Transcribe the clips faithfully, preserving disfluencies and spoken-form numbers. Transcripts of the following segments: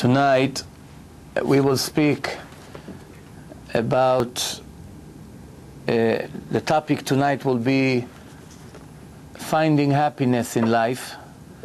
Tonight we will speak about uh, the topic tonight will be finding happiness in life.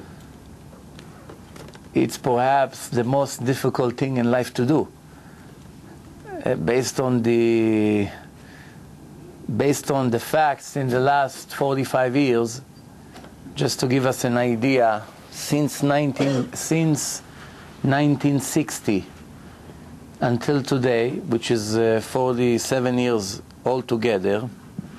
It's perhaps the most difficult thing in life to do, uh, based on the based on the facts in the last forty-five years. Just to give us an idea, since nineteen since nineteen sixty until today, which is uh, forty-seven years altogether,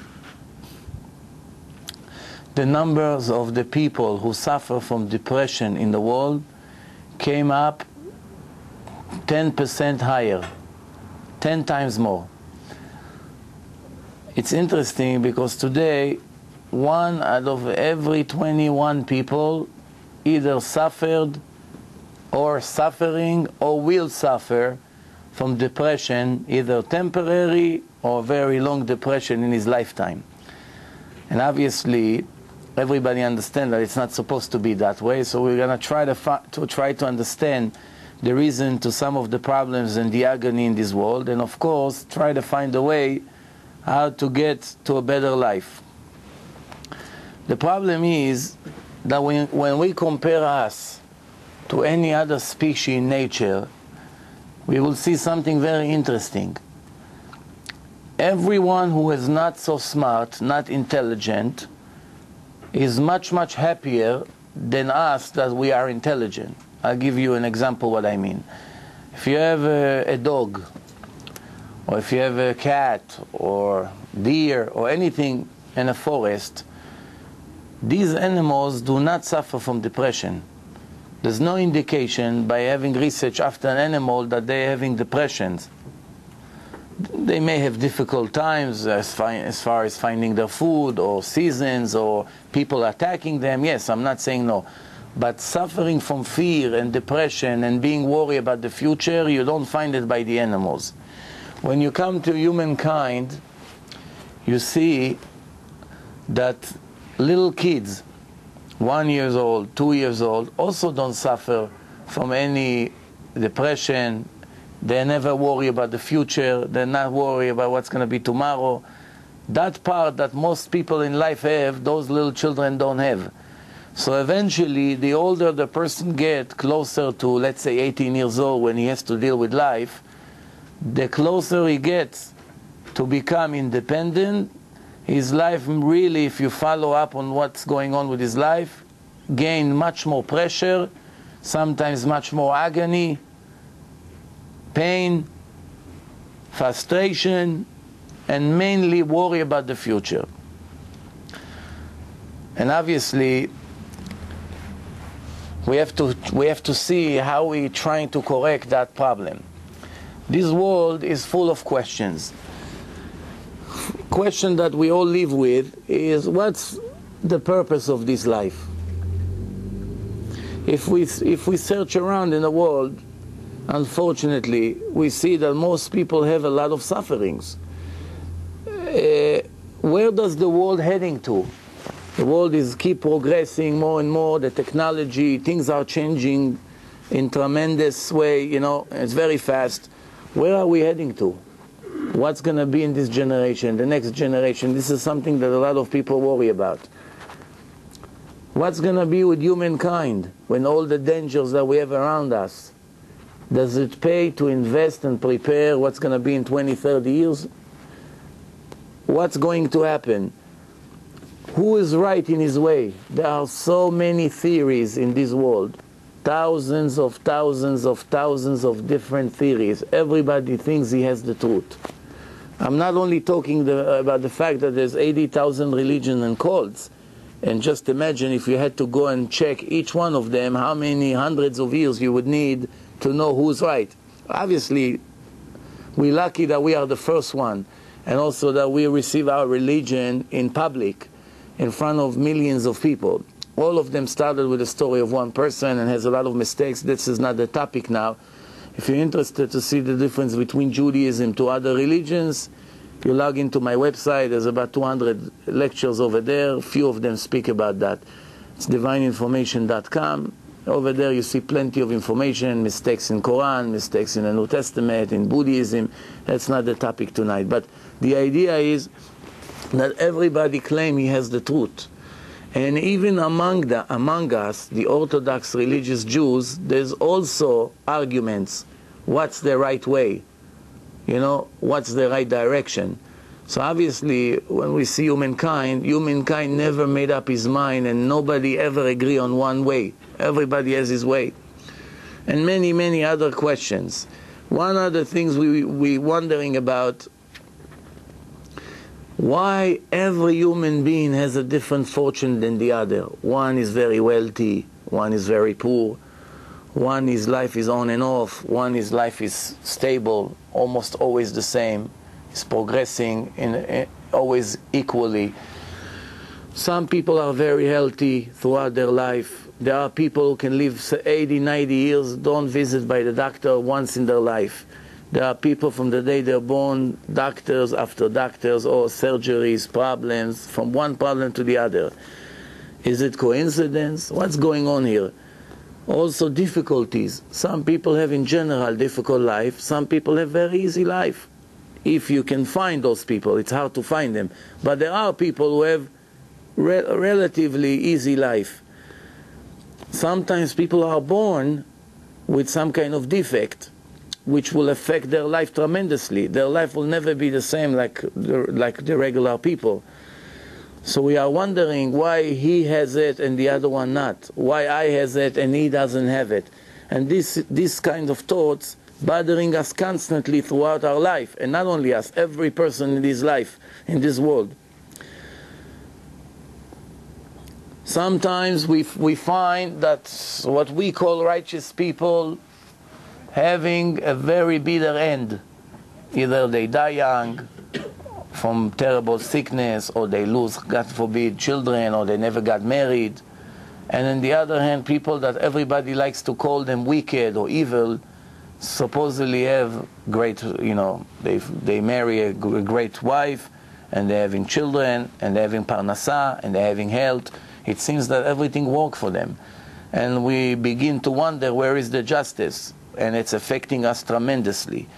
the numbers of the people who suffer from depression in the world came up ten percent higher, ten times more. It's interesting because today one out of every twenty-one people either suffered or suffering or will suffer from depression, either temporary or very long depression in his lifetime. And obviously everybody understands that it's not supposed to be that way, so we're going to try to to try to understand the reason to some of the problems and the agony in this world, and of course try to find a way how to get to a better life. The problem is that when, when we compare us to any other species in nature, we will see something very interesting. Everyone who is not so smart, not intelligent, is much, much happier than us that we are intelligent. I'll give you an example what I mean. If you have a, a dog, or if you have a cat, or deer, or anything in a forest, these animals do not suffer from depression. There's no indication by having research after an animal that they're having depressions. They may have difficult times as far, as far as finding their food, or seasons, or people attacking them. Yes, I'm not saying no. But suffering from fear and depression and being worried about the future, you don't find it by the animals. When you come to humankind, you see that little kids, one years old, two years old, also don't suffer from any depression. They never worry about the future. They're not worried about what's going to be tomorrow. That part that most people in life have, those little children don't have. So eventually, the older the person gets, closer to, let's say, eighteen years old, when he has to deal with life, the closer he gets to become independent, his life really, if you follow up on what's going on with his life, gain much more pressure, sometimes much more agony, pain, frustration, and mainly worry about the future. And obviously, we have to, we have to see how we're trying to correct that problem. This world is full of questions. Question that we all live with is, what's the purpose of this life? If we, if we search around in the world, unfortunately, we see that most people have a lot of sufferings. Uh, where does the world heading to? The world is keep progressing more and more, the technology, things are changing in tremendous way, you know, it's very fast. Where are we heading to? What's going to be in this generation, the next generation? This is something that a lot of people worry about. What's going to be with humankind when all the dangers that we have around us? Does it pay to invest and prepare what's going to be in twenty, thirty years? What's going to happen? Who is right in his way? There are so many theories in this world. Thousands of thousands of thousands of different theories. Everybody thinks he has the truth. I'm not only talking the, about the fact that there's eighty thousand religions and cults, and just imagine if you had to go and check each one of them, how many hundreds of years you would need to know who's right. Obviously, we're lucky that we are the first one, and also that we receive our religion in public, in front of millions of people. All of them started with the story of one person and has a lot of mistakes. This is not the topic now. If you're interested to see the difference between Judaism to other religions, you log into my website. There's about two hundred lectures over there. Few of them speak about that. It's divine information dot com. Over there you see plenty of information, mistakes in Quran, mistakes in the New Testament, in Buddhism. That's not the topic tonight. But the idea is that everybody claims he has the truth. And even among, the, among us, the Orthodox religious Jews, there's also arguments. What's the right way? You know, what's the right direction? So obviously, when we see humankind, humankind never made up his mind, and nobody ever agree on one way. Everybody has his way. And many, many other questions. One of the things we we wondering about, why every human being has a different fortune than the other. One is very wealthy, one is very poor, one his life is on and off, one his life is stable, almost always the same. Is progressing in, in always equally. Some people are very healthy throughout their life. There are people who can live eighty, ninety years, don't visit by the doctor once in their life. There are people from the day they're born, doctors after doctors, or surgeries, problems, from one problem to the other. Is it coincidence? What's going on here? Also difficulties. Some people have in general difficult life. Some people have very easy life. If you can find those people, it's hard to find them. But there are people who have re relatively easy life. Sometimes people are born with some kind of defect, which will affect their life tremendously. Their life will never be the same like the, like the regular people. So we are wondering why he has it and the other one not. Why I has it and he doesn't have it. And this, this kind of thoughts bothering us constantly throughout our life, and not only us, every person in this life, in this world. Sometimes we, we find that what we call righteous people having a very bitter end. Either they die young from terrible sickness, or they lose, God forbid, children, or they never got married. And on the other hand, people that everybody likes to call them wicked or evil, supposedly have great, you know, they they marry a great wife, and they're having children, and they're having parnasa, and they're having health. It seems that everything works for them. And we begin to wonder, where is the justice? And it's affecting us tremendously.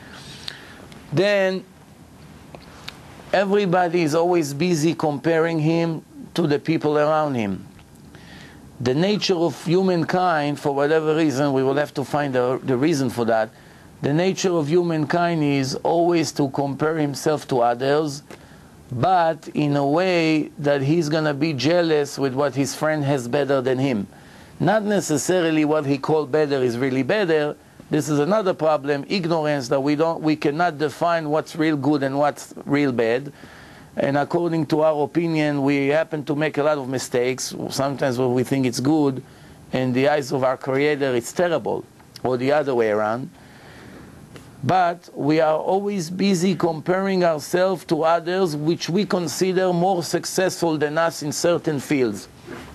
Then, everybody is always busy comparing him to the people around him. The nature of humankind, for whatever reason, we will have to find the, the reason for that. The nature of humankind is always to compare himself to others, but in a way that he's going to be jealous with what his friend has better than him. Not necessarily what he called better is really better. This is another problem, ignorance, that we, don't, we cannot define what's real good and what's real bad. And according to our opinion, we happen to make a lot of mistakes. Sometimes when we think it's good, in the eyes of our Creator, it's terrible, or the other way around. But we are always busy comparing ourselves to others which we consider more successful than us in certain fields.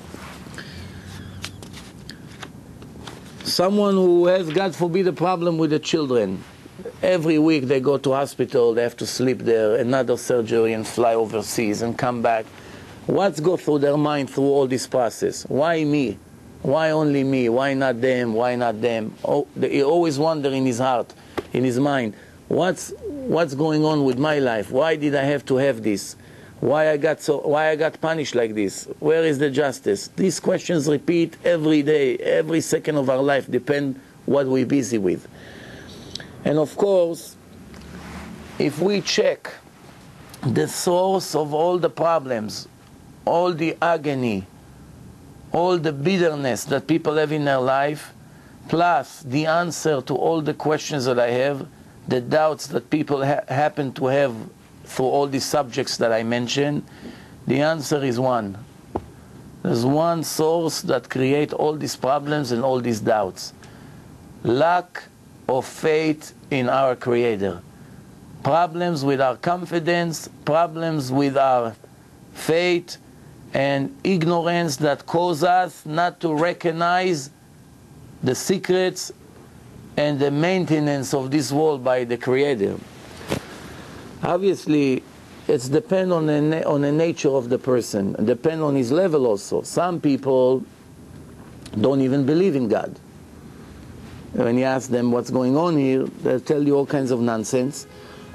Someone who has, God forbid, a problem with the children. Every week they go to hospital, they have to sleep there, another surgery, and fly overseas and come back. What's go through their mind through all this process? Why me? Why only me? Why not them? Why not them? Oh, he always wonder in his heart, in his mind, what's what's going on with my life? Why did I have to have this? Why I got so? Why I got punished like this? Where is the justice? These questions repeat every day, every second of our life, depend what we're busy with. And of course, if we check the source of all the problems, all the agony, all the bitterness that people have in their life, plus the answer to all the questions that I have, the doubts that people ha happen to have through all these subjects that I mentioned, the answer is one. There's one source that creates all these problems and all these doubts. Lack of faith in our Creator. Problems with our confidence, problems with our faith, and ignorance that cause us not to recognize the secrets and the maintenance of this world by the Creator. Obviously, it's depend on the, on the nature of the person, depend on his level also. Some people, don't even believe in God. When you ask them what's going on here, they'll tell you all kinds of nonsense.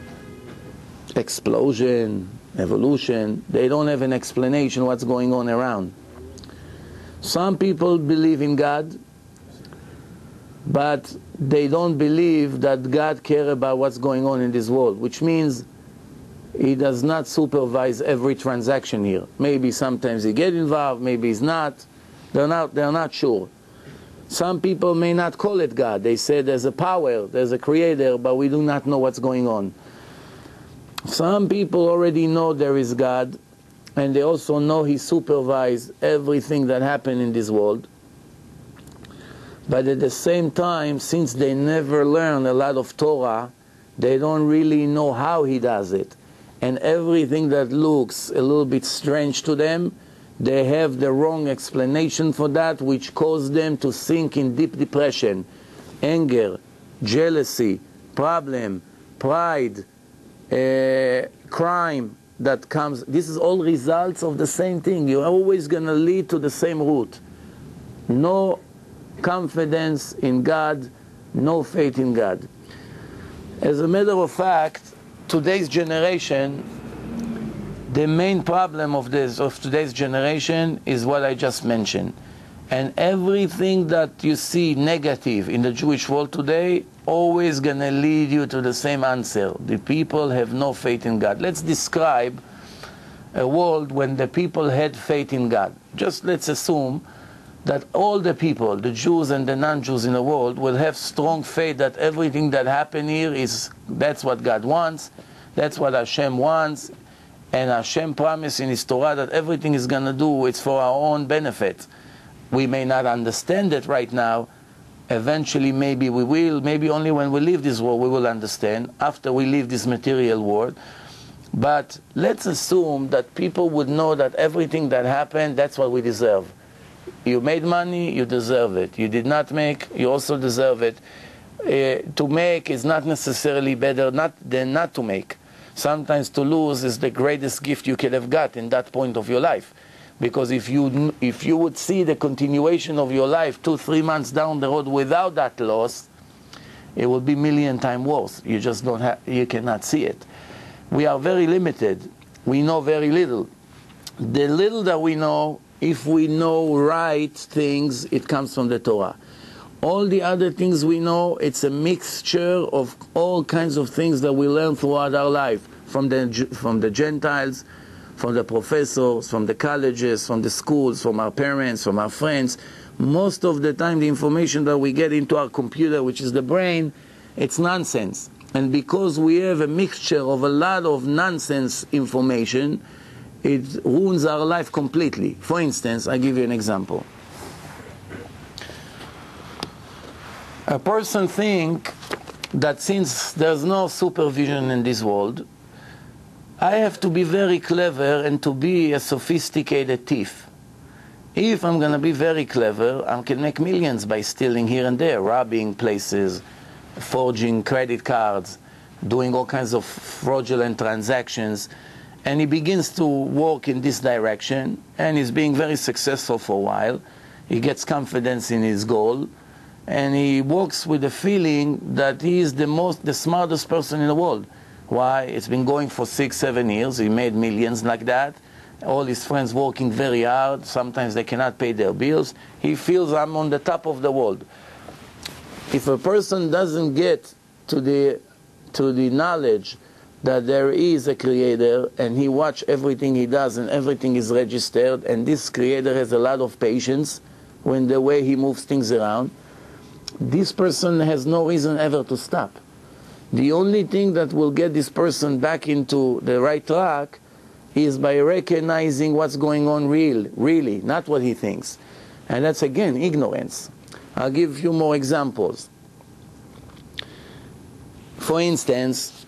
Explosion, evolution. They don't have an explanation what's going on around. Some people believe in God, but they don't believe that God cares about what's going on in this world, which means He does not supervise every transaction here. Maybe sometimes He gets involved, maybe He's not. They're not, they're not sure. Some people may not call it God. They say there's a power, there's a creator, but we do not know what's going on. Some people already know there is God, and they also know He supervises everything that happens in this world. But at the same time, since they never learn a lot of Torah, they don't really know how He does it. And everything that looks a little bit strange to them, they have the wrong explanation for that, which causes them to sink in deep depression, anger, jealousy, problem, pride, uh, crime that comes. This is all results of the same thing. You're always going to lead to the same route. No confidence in God, no faith in God. As a matter of fact, today's generation, the main problem of this of today's generation is what I just mentioned. And everything that you see negative in the Jewish world today always going to lead you to the same answer. The people have no faith in God. Let's describe a world when the people had faith in God. Just let's assume that all the people, the Jews and the non-Jews in the world, will have strong faith that everything that happened here is, that's what God wants, that's what Hashem wants, and Hashem promised in His Torah that everything is going to do, it's for our own benefit. We may not understand it right now. Eventually maybe we will, maybe only when we leave this world we will understand, after we leave this material world. But let's assume that people would know that everything that happened, that's what we deserve. You made money, you deserve it. You did not make, you also deserve it. Uh, to make is not necessarily better not, than not to make. Sometimes to lose is the greatest gift you could have got in that point of your life. Because if you, if you would see the continuation of your life two, three months down the road without that loss, it would be a million times worse. You just don't have, you cannot see it. We are very limited. We know very little. The little that we know, if we know right things, it comes from the Torah. All the other things we know, it's a mixture of all kinds of things that we learn throughout our life, from the, from the Gentiles, from the professors, from the colleges, from the schools, from our parents, from our friends. Most of the time the information that we get into our computer, which is the brain, it's nonsense. And because we have a mixture of a lot of nonsense information, it ruins our life completely. For instance, I'll give you an example. A person thinks that since there's no supervision in this world, I have to be very clever and to be a sophisticated thief. If I'm going to be very clever, I can make millions by stealing here and there, robbing places, forging credit cards, doing all kinds of fraudulent transactions. And he begins to work in this direction, and he's being very successful for a while. He gets confidence in his goal, and he works with the feeling that he is the most, the smartest person in the world. Why? It's been going for six, seven years. He made millions like that. All his friends working very hard. Sometimes they cannot pay their bills. He feels I'm on the top of the world. If a person doesn't get to the, to the knowledge that there is a creator, and he watches everything he does and everything is registered, and this creator has a lot of patience when the way he moves things around, this person has no reason ever to stop. The only thing that will get this person back into the right track is by recognizing what's going on real, really, not what he thinks. And that's again ignorance. I'll give a few more examples. For instance,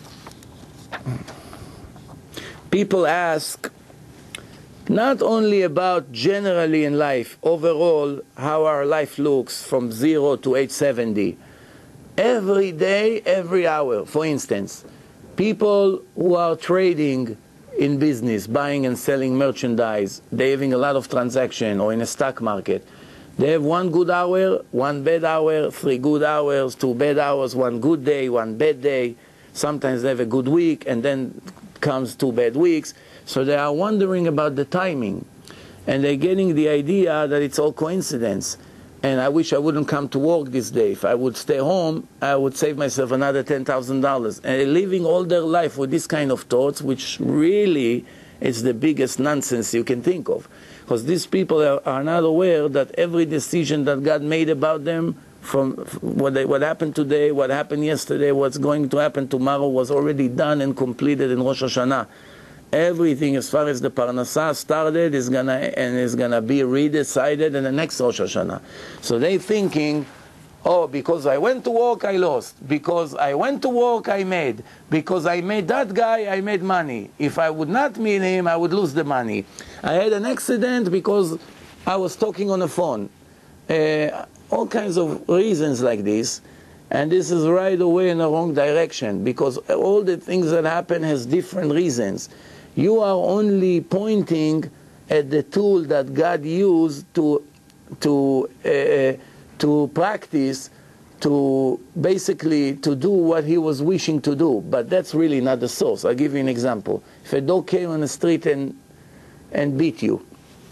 people ask not only about generally in life, overall, how our life looks from zero to age seventy. Every day, every hour. For instance, people who are trading in business, buying and selling merchandise, they're having a lot of transaction, or in a stock market, They have one good hour, one bad hour, three good hours, two bad hours, one good day, one bad day. Sometimes they have a good week, and then comes two bad weeks. So they are wondering about the timing. And they're getting the idea that it's all coincidence. And I wish I wouldn't come to work this day. If I would stay home, I would save myself another ten thousand dollars. And living all their life with this kind of thoughts, which really is the biggest nonsense you can think of. Because these people are, are not aware that every decision that God made about them, from what, they, what happened today, what happened yesterday, what's going to happen tomorrow, was already done and completed in Rosh Hashanah. Everything as far as the Parnassah started is gonna and is gonna be redecided in the next Rosh Hashanah. So they thinking, oh, because I went to work, I lost. Because I went to work, I made. Because I made that guy, I made money. If I would not meet him, I would lose the money. I had an accident because I was talking on the phone. Uh, all kinds of reasons like this. And this is right away in the wrong direction, because all the things that happen has different reasons. You are only pointing at the tool that God used to to uh, to practice, to basically to do what He was wishing to do. But that's really not the source. I'll give you an example. If a dog came on the street and and beat you,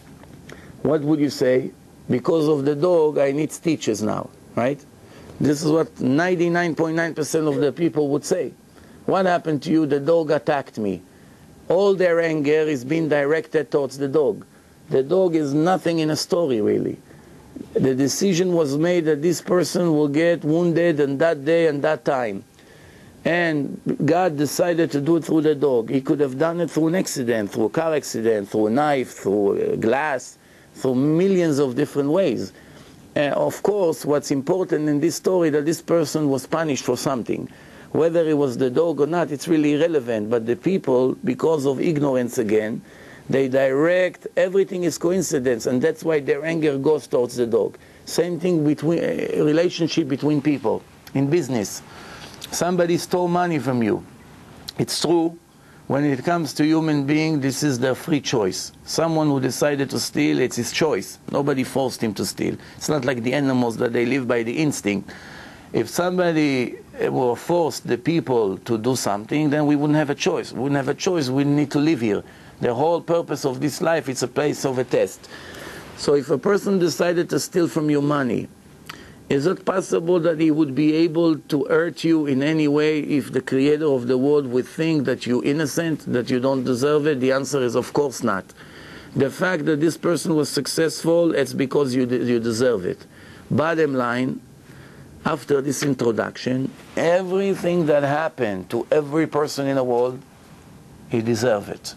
what would you say? Because of the dog, I need stitches now, right? This is what ninety-nine point nine percent of the people would say. What happened to you? The dog attacked me. All their anger is being directed towards the dog. The dog is nothing in a story, really. The decision was made that this person will get wounded on that day and that time. And God decided to do it through the dog. He could have done it through an accident, through a car accident, through a knife, through glass, through millions of different ways. And of course, what's important in this story, that this person was punished for something. Whether it was the dog or not, it's really irrelevant. But the people, because of ignorance again, they direct, everything is coincidence, and that's why their anger goes towards the dog. Same thing between, uh, relationship between people. In business, somebody stole money from you. It's true, when it comes to human being, this is their free choice. Someone who decided to steal, it's his choice. Nobody forced him to steal. It's not like the animals that they live by the instinct. If somebody were forced the people to do something, then we wouldn't have a choice. We wouldn't have a choice, we need to live here. The whole purpose of this life, it's a place of a test. So if a person decided to steal from you money, is it possible that he would be able to hurt you in any way if the creator of the world would think that you're innocent, that you don't deserve it? The answer is of course not. The fact that this person was successful, it's because you, de you deserve it. Bottom line, after this introduction, everything that happened to every person in the world, he deserves it.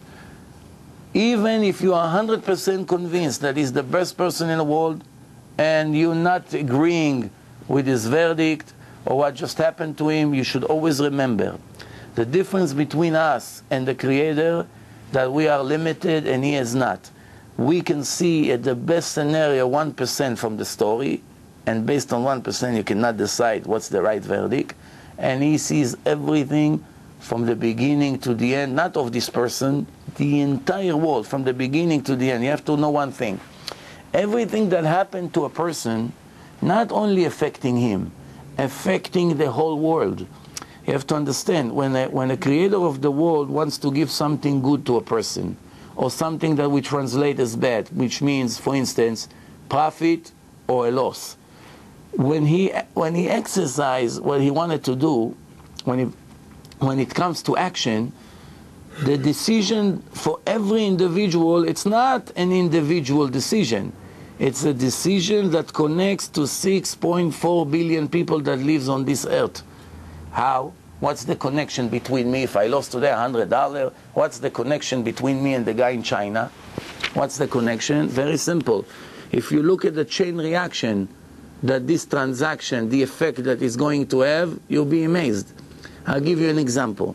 Even if you are one hundred percent convinced that he's the best person in the world, and you're not agreeing with his verdict or what just happened to him, you should always remember the difference between us and the Creator, that we are limited and He is not. We can see at the best scenario one percent from the story, and based on one percent you cannot decide what's the right verdict, and He sees everything from the beginning to the end, not of this person, the entire world, from the beginning to the end. You have to know one thing. Everything that happened to a person, not only affecting him, affecting the whole world. You have to understand, when a, when a creator of the world wants to give something good to a person, or something that we translate as bad, which means, for instance, profit or a loss. When he, when he exercised what he wanted to do, when, he, when it comes to action, the decision for every individual, it's not an individual decision. It's a decision that connects to six point four billion people that lives on this earth. How? What's the connection between me if I lost today one hundred dollars? What's the connection between me and the guy in China? What's the connection? Very simple. If you look at the chain reaction that this transaction, the effect that it's going to have, you'll be amazed. I'll give you an example.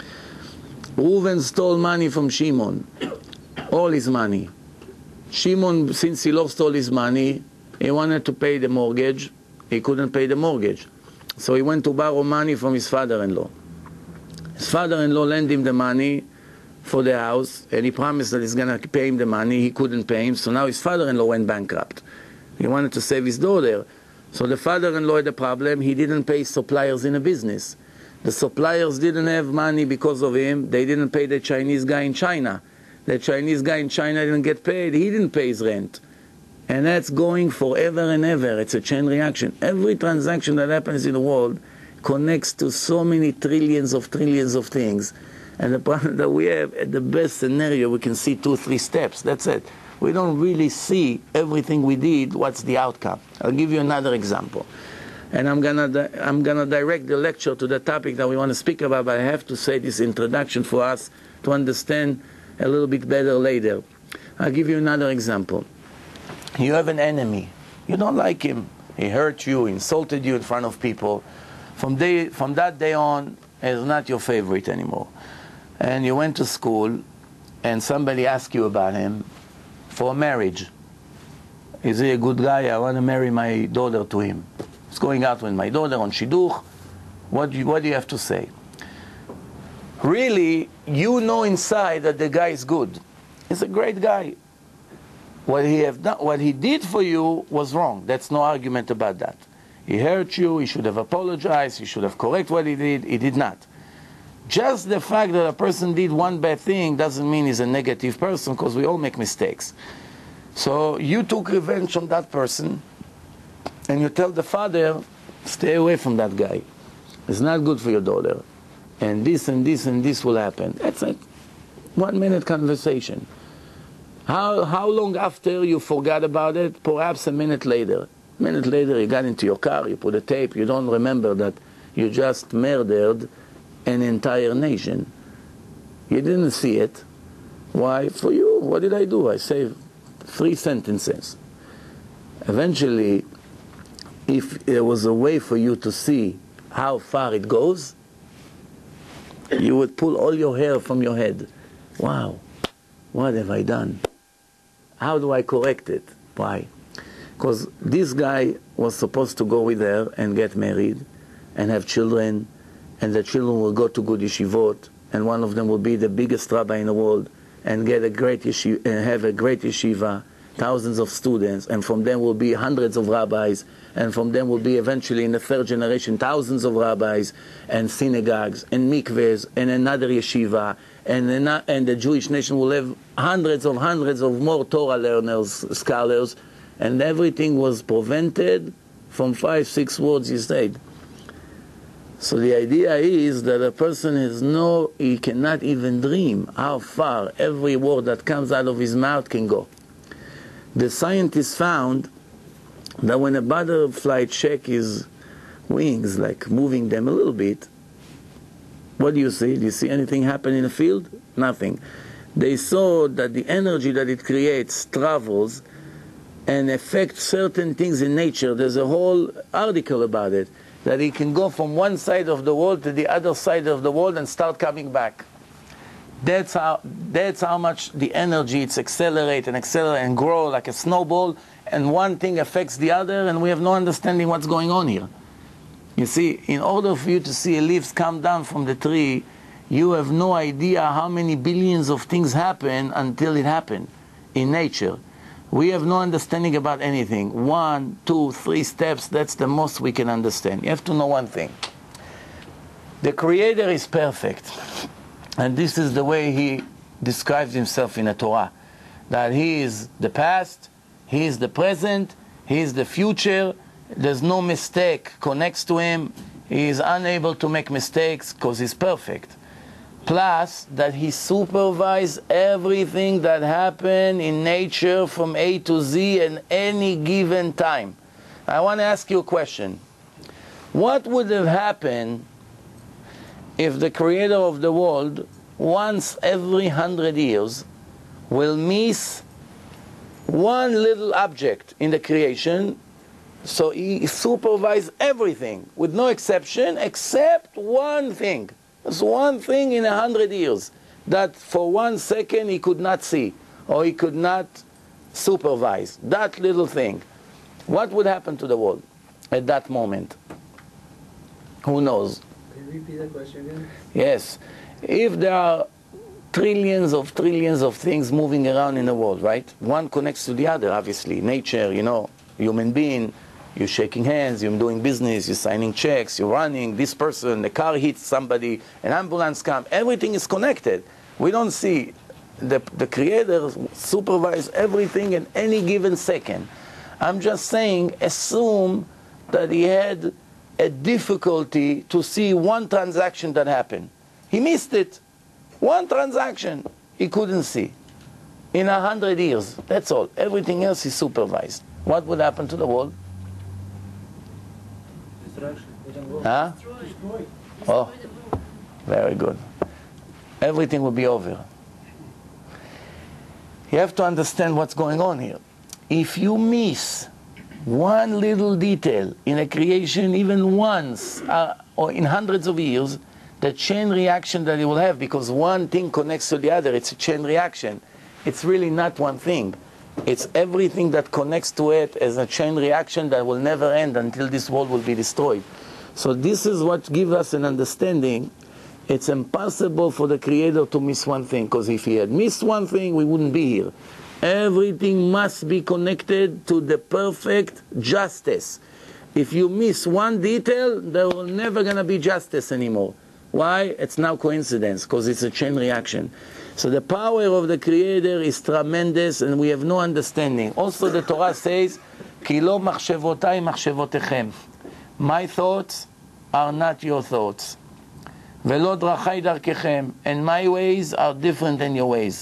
Reuven stole money from Shimon, all his money. Shimon, since he lost all his money, he wanted to pay the mortgage. He couldn't pay the mortgage. So he went to borrow money from his father-in-law. His father-in-law lent him the money for the house, and he promised that he's going to pay him the money. He couldn't pay him, so now his father-in-law went bankrupt. He wanted to save his daughter. So the father-in-law had a problem. He didn't pay suppliers in a business. The suppliers didn't have money because of him. They didn't pay the Chinese guy in China. The Chinese guy in China didn't get paid. He didn't pay his rent. And that's going forever and ever. It's a chain reaction. Every transaction that happens in the world connects to so many trillions of trillions of things. And the problem that we have, at the best scenario, we can see two, three steps. That's it. We don't really see everything we did, what's the outcome. I'll give you another example. And I'm gonna, I'm gonna direct the lecture to the topic that we want to speak about, but I have to say this introduction for us to understand a little bit better later. I'll give you another example. You have an enemy. You don't like him. He hurt you, insulted you in front of people. From, day, from that day on, he's not your favorite anymore. And you went to school, and somebody asked you about him for marriage. Is he a good guy? I want to marry my daughter to him. He's going out with my daughter on shidduch. What do you, what do you have to say? Really, you know inside that the guy is good. He's a great guy. What he have done, what he did for you was wrong. That's no argument about that. He hurt you. He should have apologized. He should have corrected what he did. He did not. Just the fact that a person did one bad thing doesn't mean he's a negative person, because we all make mistakes. So you took revenge on that person, and you tell the father, stay away from that guy. It's not good for your daughter. And this and this and this will happen. That's it. One minute conversation. How, how long after you forgot about it? Perhaps a minute later. A minute later you got into your car, you put a tape, you don't remember that you just murdered an entire nation. You didn't see it. Why? For you, what did I do? I saved three sentences. Eventually, if there was a way for you to see how far it goes, you would pull all your hair from your head. Wow, what have I done? How do I correct it? Why? Because this guy was supposed to go with her and get married and have children, and the children will go to good yeshivot, and one of them will be the biggest rabbi in the world and get a great yeshiva, and have a great yeshiva, thousands of students, and from them will be hundreds of rabbis, and from them will be eventually in the third generation thousands of rabbis and synagogues and mikvehs and another yeshiva, and, and the Jewish nation will have hundreds of hundreds of more Torah learners, scholars, and everything was prevented from five, six words you said. So the idea is that a person has no, he cannot even dream how far every word that comes out of his mouth can go. The scientists found that when a butterfly checks his wings, like moving them a little bit, what do you see? Do you see anything happen in the field? Nothing. They saw that the energy that it creates travels and affects certain things in nature. There's a whole article about it, that it can go from one side of the world to the other side of the world and start coming back. That's how, that's how much the energy, it's accelerate and accelerate and grow like a snowball, and one thing affects the other, and we have no understanding what's going on here. You see, in order for you to see leaves come down from the tree, you have no idea how many billions of things happen until it happened in nature. We have no understanding about anything. One, two, three steps, that's the most we can understand. You have to know one thing. The Creator is perfect. And this is the way He describes Himself in the Torah. That He is the past, He is the present, He is the future. There's no mistake connects to Him. He is unable to make mistakes because He's perfect. Plus, that He supervises everything that happens in nature from A to Z at any given time. I want to ask you a question. What would have happened if the Creator of the world, once every hundred years, will miss one little object in the creation, so He supervises everything, with no exception, except one thing. There's one thing in a hundred years that for one second He could not see, or He could not supervise. That little thing. What would happen to the world at that moment? Who knows? Can you repeat that question again? Yes. If there are trillions of trillions of things moving around in the world, right? One connects to the other, obviously. Nature, you know, human being, you're shaking hands, you're doing business, you're signing checks, you're running, this person, the car hits somebody, an ambulance comes, everything is connected. We don't see the, the Creator supervise everything in any given second. I'm just saying, assume that he had a difficulty to see one transaction that happened. He missed it. One transaction he couldn't see in a hundred years. That's all. Everything else is supervised. What would happen to the world? Huh? Oh, very good. Everything will be over. You have to understand what's going on here. If you miss one little detail in a creation, even once, uh, or in hundreds of years, the chain reaction that it will have, because one thing connects to the other, it's a chain reaction. It's really not one thing. It's everything that connects to it as a chain reaction that will never end until this world will be destroyed. So this is what gives us an understanding. It's impossible for the Creator to miss one thing, because if he had missed one thing, we wouldn't be here. Everything must be connected to the perfect justice. If you miss one detail, there will never gonna be justice anymore. Why? It's now coincidence, because it's a chain reaction. So the power of the Creator is tremendous, and we have no understanding. Also the Torah says, Ki lo machshevotai machshevotechem. My thoughts are not your thoughts. Velo drachai darkechem. And my ways are different than your ways.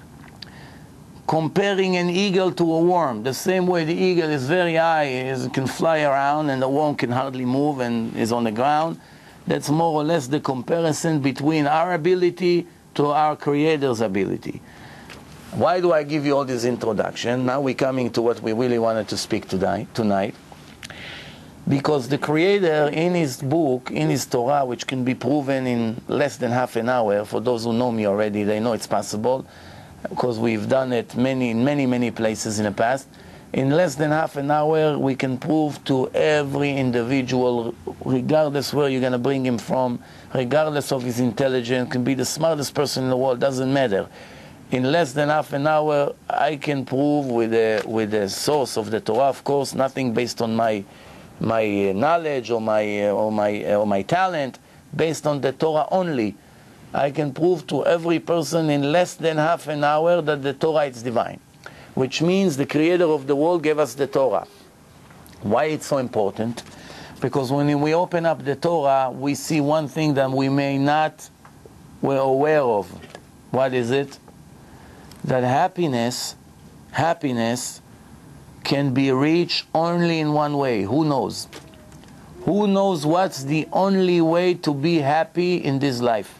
Comparing an eagle to a worm, the same way the eagle is very high, it can fly around, and the worm can hardly move and is on the ground. That's more or less the comparison between our ability to our Creator's ability. Why do I give you all this introduction? Now we're coming to what we really wanted to speak today, tonight. Because the Creator, in His book, in His Torah, which can be proven in less than half an hour, for those who know me already, they know it's possible, because we've done it many, in many, many places in the past. In less than half an hour, we can prove to every individual, regardless where you're going to bring him from, regardless of his intelligence, can be the smartest person in the world, doesn't matter. In less than half an hour, I can prove with a, with a source of the Torah, of course, nothing based on my, my knowledge or my, or, my, or my talent, based on the Torah only. I can prove to every person in less than half an hour that the Torah is divine. Which means the Creator of the world gave us the Torah. Why it's so important? Because when we open up the Torah, we see one thing that we may not were aware of. What is it? That happiness, happiness can be reached only in one way. Who knows? Who knows what's the only way to be happy in this life?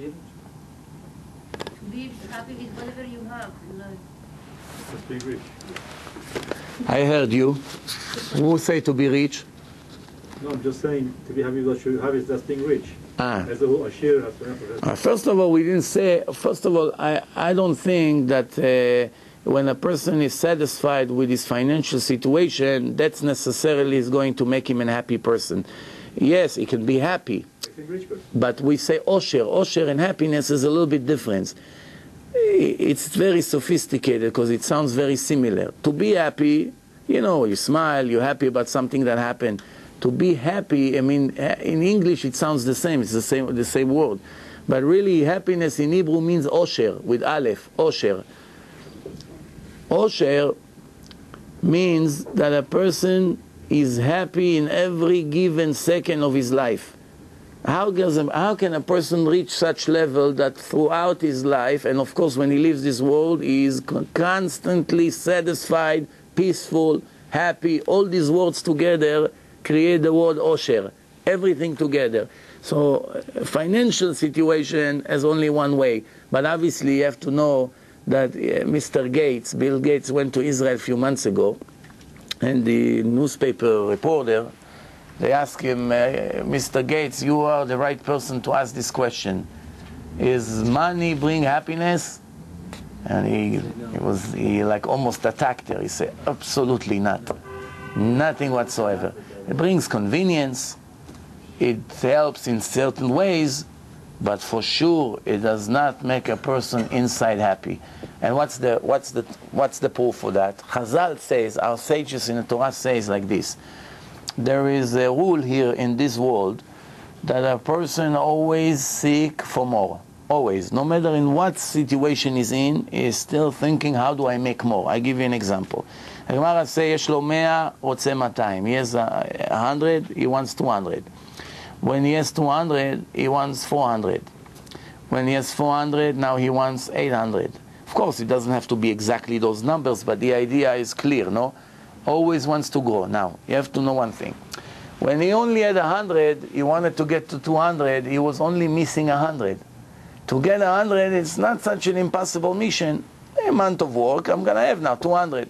Be happy with whatever you have in life. Just be rich. I heard you. Who say to be rich? No, I'm just saying to be happy with what you have is just being rich. Ah. As a whole, a share has to happen. Uh, first of all, we didn't say, first of all, I, I don't think that uh, when a person is satisfied with his financial situation, that's necessarily is going to make him a happy person. Yes, he can be happy. Rich person. But we say osher. Osher and happiness is a little bit different. It's very sophisticated because it sounds very similar. To be happy, you know, you smile, you're happy about something that happened. To be happy, I mean, in English it sounds the same, it's the same, the same word. But really, happiness in Hebrew means osher, with aleph, osher. Osher means that a person is happy in every given second of his life. How, does a, how can a person reach such level that throughout his life, and of course when he leaves this world, he is constantly satisfied, peaceful, happy? All these words together create the word osher, everything together. So financial situation has only one way, but obviously you have to know that uh, Mister Gates, Bill Gates, went to Israel a few months ago, and the newspaper reporter, they asked him, uh, Mister Gates, you are the right person to ask this question. Is money bring happiness? And he, he was he like almost attacked her. He said, absolutely not. Nothing whatsoever. It brings convenience. It helps in certain ways, but for sure it does not make a person inside happy. And what's the what's the what's the proof for that? Chazal says, our sages in the Torah says like this: there is a rule here in this world that a person always seek for more. Always, no matter in what situation he's in, he's still thinking, how do I make more? I give you an example. הגמרא say, יש לו מאה, רוצה מאתיים. He has a hundred, he wants two hundred. When he has two hundred, he wants four hundred. When he has four hundred, now he wants eight hundred. Of course, it doesn't have to be exactly those numbers, but the idea is clear, no? Always wants to grow. Now, you have to know one thing. When he only had one hundred, he wanted to get to two hundred, he was only missing one hundred. To get one hundred, it's not such an impossible mission. A month of work, I'm going to have now two hundred.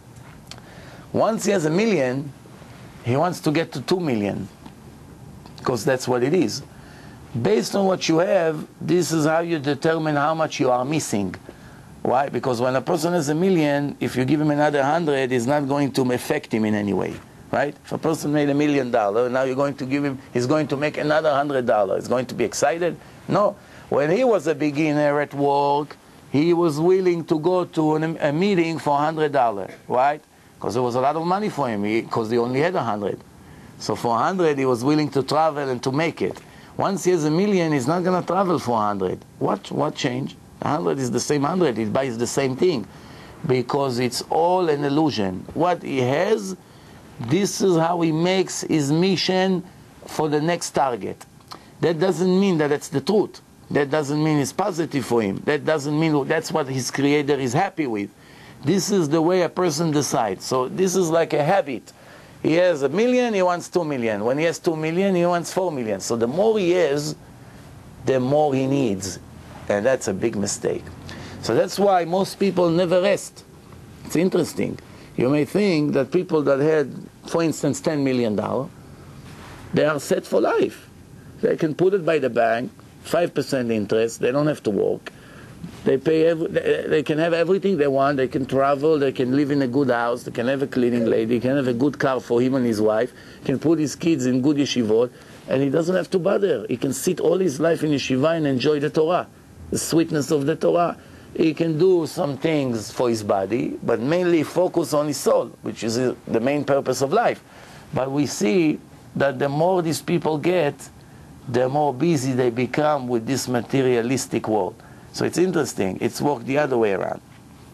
Once he has a million, he wants to get to two million, because that's what it is. Based on what you have, this is how you determine how much you are missing. Why? Because when a person has a million, if you give him another hundred, it's not going to affect him in any way. Right? If a person made a million dollars, now you're going to give him, he's going to make another hundred dollars. He's going to be excited? No. When he was a beginner at work, he was willing to go to an, a meeting for one hundred dollars, right? Because there was a lot of money for him, because he, he only had one hundred. So for one hundred, he was willing to travel and to make it. Once he has a million, he's not going to travel for one hundred. What, what changed? one hundred is the same one hundred. He buys the same thing. Because it's all an illusion. What he has, this is how he makes his mission for the next target. That doesn't mean that it's the truth. That doesn't mean it's positive for him. That doesn't mean that's what his creator is happy with. This is the way a person decides. So this is like a habit. He has a million, he wants two million. When he has two million, he wants four million. So the more he has, the more he needs. And that's a big mistake. So that's why most people never rest. It's interesting. You may think that people that had, for instance, ten million dollars, they are set for life. They can put it by the bank, five percent interest, they don't have to work. They pay. Every, they, they can have everything they want. They can travel. They can live in a good house. They can have a cleaning lady. They can have a good car for him and his wife. He can put his kids in good yeshivot, and he doesn't have to bother. He can sit all his life in yeshiva and enjoy the Torah, the sweetness of the Torah. He can do some things for his body, but mainly focus on his soul, which is the main purpose of life. But we see that the more these people get, the more busy they become with this materialistic world. So it's interesting. It's worked the other way around.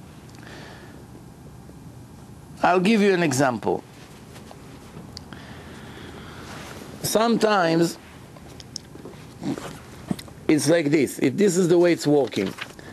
I'll give you an example. Sometimes it's like this. If this is the way it's working.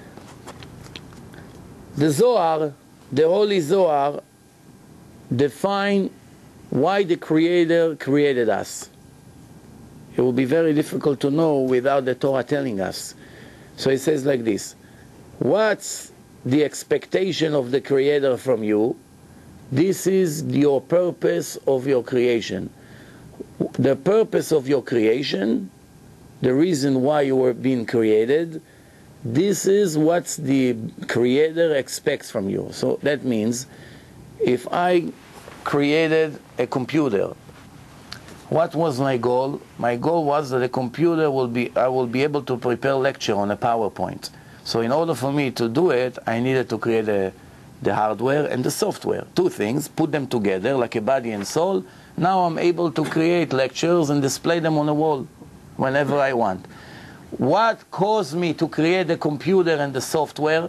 The Zohar, the Holy Zohar, define why the Creator created us. It will be very difficult to know without the Torah telling us. So it says like this: what's the expectation of the Creator from you? This is your purpose of your creation. The purpose of your creation, the reason why you were being created, this is what the Creator expects from you. So that means, if I created a computer, what was my goal? My goal was that the computer will be, I will be able to prepare lecture on a PowerPoint. So in order for me to do it, I needed to create a, the hardware and the software. Two things, put them together like a body and soul. Now I'm able to create lectures and display them on the wall whenever I want. What caused me to create the computer and the software?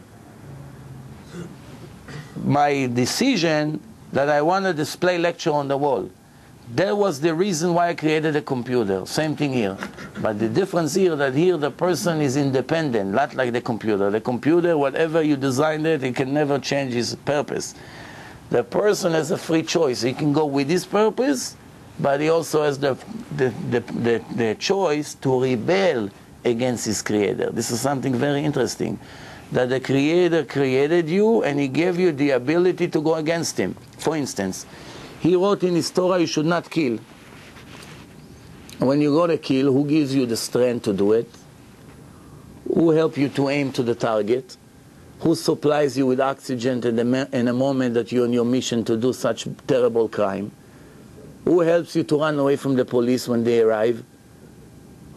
My decision that I want to display lecture on the wall. That was the reason why I created a computer. Same thing here. But the difference here, that here the person is independent, not like the computer. The computer, whatever you designed it, it can never change its purpose. The person has a free choice. He can go with his purpose, but he also has the, the, the, the, the choice to rebel against his creator. This is something very interesting. That the Creator created you and He gave you the ability to go against Him. For instance, He wrote in His Torah, you should not kill. When you go to kill, who gives you the strength to do it? Who helps you to aim to the target? Who supplies you with oxygen in the in a moment that you're on your mission to do such terrible crime? Who helps you to run away from the police when they arrive?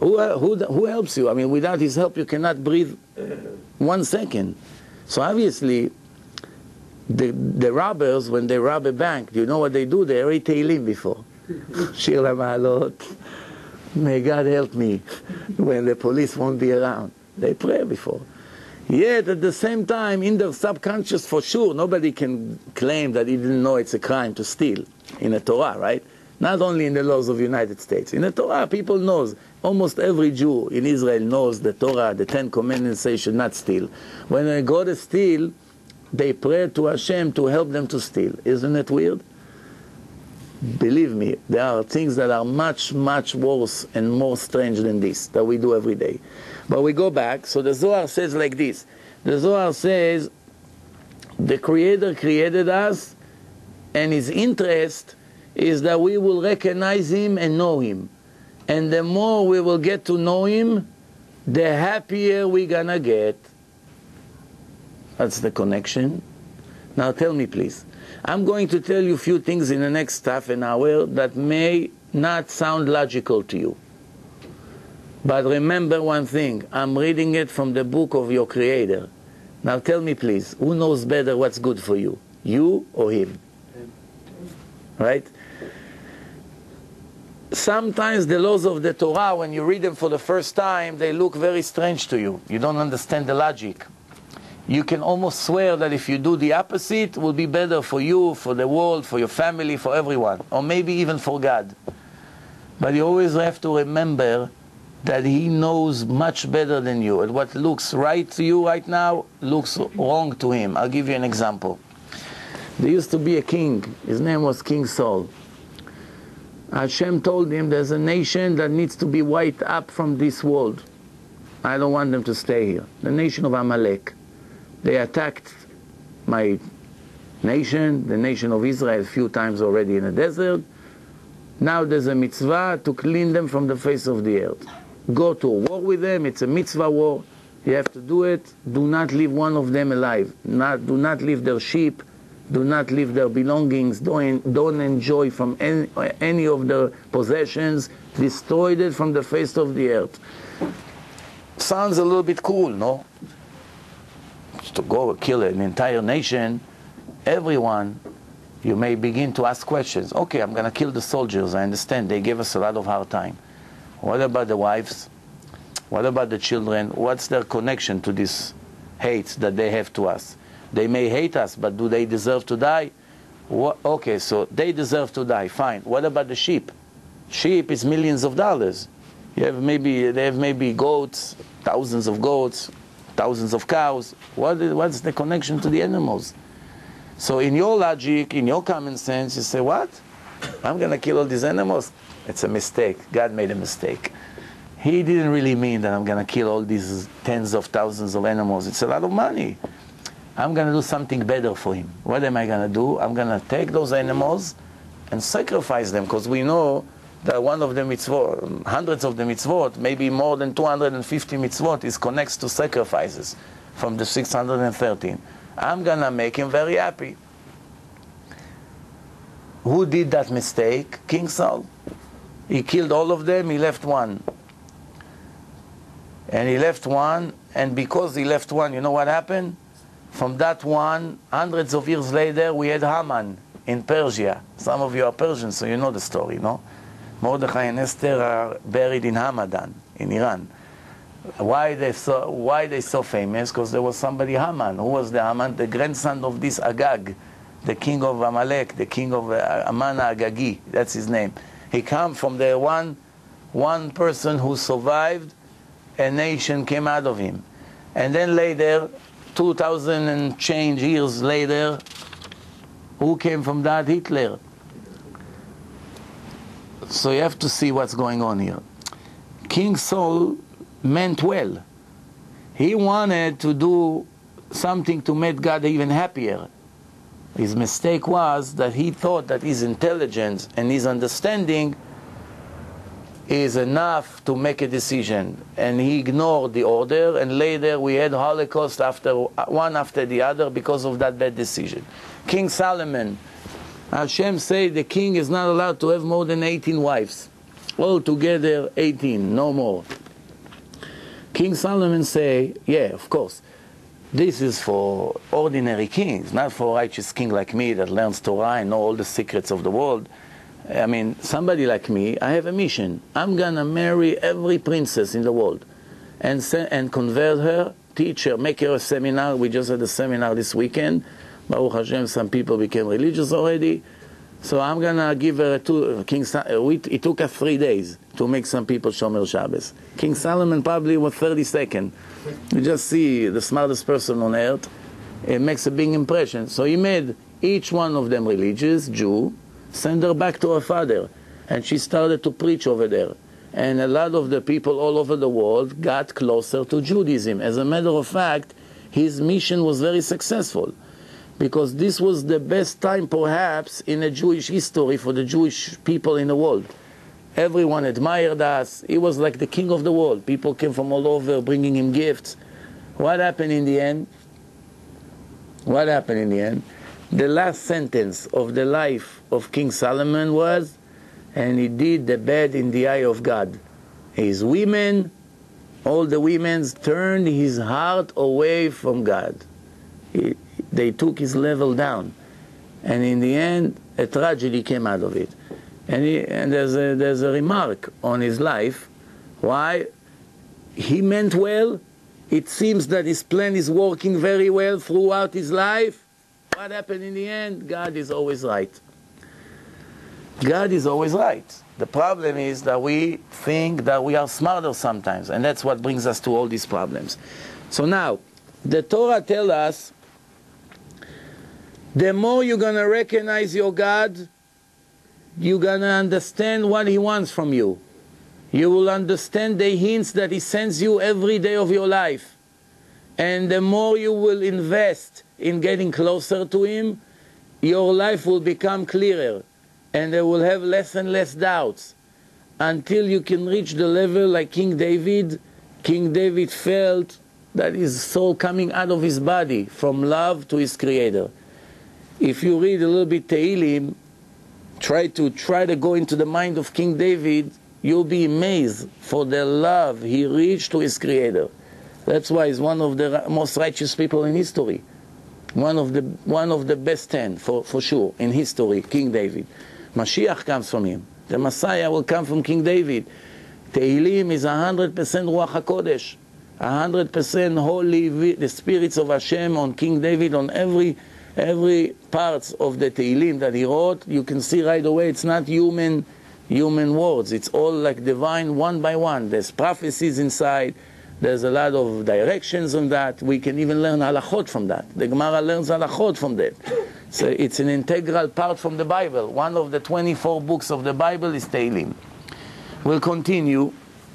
Who, who, who helps you? I mean, without his help, you cannot breathe one second. So obviously, the, the robbers, when they rob a bank, do you know what they do? They read Tehillim before. Shir HaMa'alot. May God help me when the police won't be around. They pray before. Yet, at the same time, in their subconscious, for sure, nobody can claim that he didn't know it's a crime to steal in the Torah, right? Not only in the laws of the United States. In the Torah, people knows. Almost every Jew in Israel knows the Torah, the Ten Commandments say should not steal. When they go to steal, they pray to Hashem to help them to steal. Isn't it weird? Believe me, there are things that are much, much worse and more strange than this, that we do every day. But we go back, so the Zohar says like this. The Zohar says, the Creator created us, and His interest is that we will recognize Him and know Him. And the more we will get to know Him, the happier we're gonna get. That's the connection. Now tell me please. I'm going to tell you a few things in the next half an hour that may not sound logical to you. But remember one thing, I'm reading it from the book of your Creator. Now tell me please, who knows better what's good for you? You or Him? Right? Sometimes the laws of the Torah, when you read them for the first time, they look very strange to you. You don't understand the logic. You can almost swear that if you do the opposite, it will be better for you, for the world, for your family, for everyone, or maybe even for God. But you always have to remember that He knows much better than you. And what looks right to you right now looks wrong to Him. I'll give you an example. There used to be a king. His name was King Saul. Hashem told him there's a nation that needs to be wiped up from this world. I don't want them to stay here. The nation of Amalek. They attacked my nation, the nation of Israel, a few times already in the desert. Now there's a mitzvah to clean them from the face of the earth. Go to a war with them. It's a mitzvah war. You have to do it. Do not leave one of them alive. Not, do not leave their sheep. Do not leave their belongings. Don't, don't enjoy from any, any of their possessions. Destroy it from the face of the earth. Sounds a little bit cool, no? To go kill an entire nation, everyone, you may begin to ask questions. Okay, I'm going to kill the soldiers. I understand. They gave us a lot of hard time. What about the wives? What about the children? What's their connection to this hate that they have to us? They may hate us, but do they deserve to die? What? Okay, so they deserve to die. Fine. What about the sheep? Sheep is millions of dollars. You have maybe they have maybe goats, thousands of goats, thousands of cows. What is, what's the connection to the animals? So in your logic, in your common sense, you say, what? I'm going to kill all these animals? It's a mistake. God made a mistake. He didn't really mean that I'm going to kill all these tens of thousands of animals. It's a lot of money. I'm going to do something better for Him. What am I going to do? I'm going to take those animals and sacrifice them, because we know that one of the mitzvot, hundreds of the mitzvot, maybe more than two hundred fifty mitzvot, is connects to sacrifices from the six hundred thirteen. I'm going to make Him very happy. Who did that mistake? King Saul. He killed all of them, he left one. And he left one, and because he left one, you know what happened? From that one, hundreds of years later, we had Haman in Persia. Some of you are Persians, so you know the story, no? Mordechai and Esther are buried in Hamadan, in Iran. Why they so, why they so famous? Because there was somebody, Haman. Who was the Haman? The grandson of this Agag, the king of Amalek, the king of uh, Amana Agagi. That's his name. He came from the one, one person who survived, a nation came out of him. And then later, two thousand and change years later, who came from that? Hitler. So you have to see what's going on here. King Saul meant well. He wanted to do something to make God even happier. His mistake was that he thought that his intelligence and his understanding is enough to make a decision, and he ignored the order, and later we had Holocaust after one after the other because of that bad decision. King Solomon, Hashem said the king is not allowed to have more than eighteen wives. Altogether eighteen, no more. King Solomon say, yeah, of course, this is for ordinary kings, not for a righteous king like me that learns Torah and know all the secrets of the world. I mean, somebody like me, I have a mission. I'm going to marry every princess in the world and se- and convert her, teach her, make her a seminar. We just had a seminar this weekend. Baruch Hashem, some people became religious already. So I'm going to give her a two, King Sa- we, it took us three days to make some people Shomer Shabbos. King Solomon probably was thirty seconds. You just see the smartest person on earth. It makes a big impression. So he made each one of them religious, Jew, send her back to her father. And she started to preach over there. And a lot of the people all over the world got closer to Judaism. As a matter of fact, his mission was very successful, because this was the best time perhaps in a Jewish history for the Jewish people in the world. Everyone admired us. He was like the king of the world. People came from all over bringing him gifts. What happened in the end? What happened in the end? The last sentence of the life of King Solomon was, and he did the bad in the eye of God. His women, all the women turned his heart away from God. He, they took his level down. And in the end, a tragedy came out of it. And, he, and there's, a, there's a remark on his life. Why? He meant well. It seems that his plan is working very well throughout his life. What happened in the end? God is always right. God is always right. The problem is that we think that we are smarter sometimes, and that's what brings us to all these problems. So now, the Torah tells us, the more you're going to recognize your God, you're going to understand what He wants from you. You will understand the hints that He sends you every day of your life. And the more you will invest in getting closer to Him, your life will become clearer. And they will have less and less doubts, until you can reach the level like King David. King David felt that his soul coming out of his body from love to his Creator. If you read a little bit Tehillim, try to try to go into the mind of King David, you'll be amazed for the love he reached to his Creator. That's why he's one of the most righteous people in history. One of the one of the best ten, for, for sure, in history, King David. Mashiach comes from him. The Messiah will come from King David. Tehillim is one hundred percent Ruach HaKodesh. one hundred percent holy, the spirits of Hashem on King David, on every every parts of the Tehillim that he wrote. You can see right away it's not human human words. It's all like divine, one by one. There's prophecies inside. There's a lot of directions on that. We can even learn halachot from that. The Gemara learns halachot from that. So it's an integral part from the Bible. One of the twenty-four books of the Bible is Tehillim. We'll continue.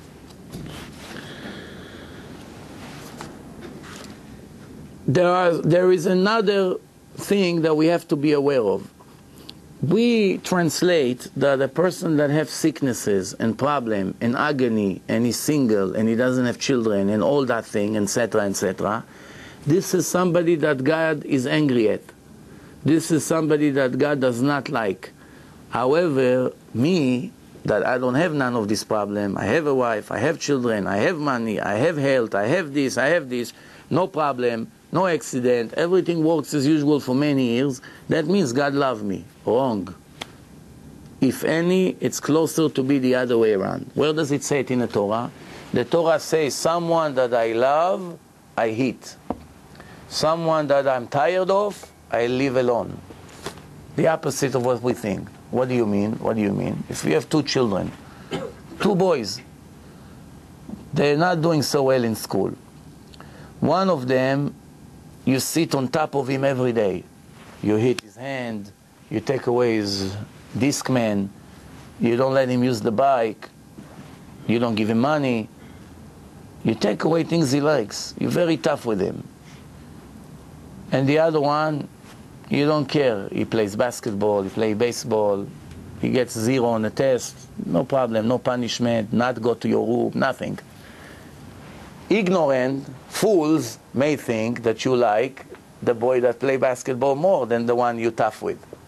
There are, there is another thing that we have to be aware of. We translate that a person that has sicknesses and problem and agony and is single and he doesn't have children and all that thing, et cetera, et cetera, this is somebody that God is angry at. This is somebody that God does not like. However, me, that I don't have none of this problem, I have a wife, I have children, I have money, I have health, I have this, I have this, no problem, no accident, everything works as usual for many years, that means God loves me. Wrong. If any, it's closer to be the other way around. Where does it say it in the Torah? The Torah says, someone that I love, I hate. Someone that I'm tired of, I leave alone. The opposite of what we think. What do you mean? What do you mean? If you have two children, two boys, they're not doing so well in school. One of them, you sit on top of him every day. You hit his hand, you take away his Discman, you don't let him use the bike, you don't give him money, you take away things he likes. You're very tough with him. And the other one, you don't care. He plays basketball, he plays baseball, he gets zero on a test, no problem, no punishment, not go to your room, nothing. Ignorant fools may think that you like the boy that play basketball more than the one you tough with.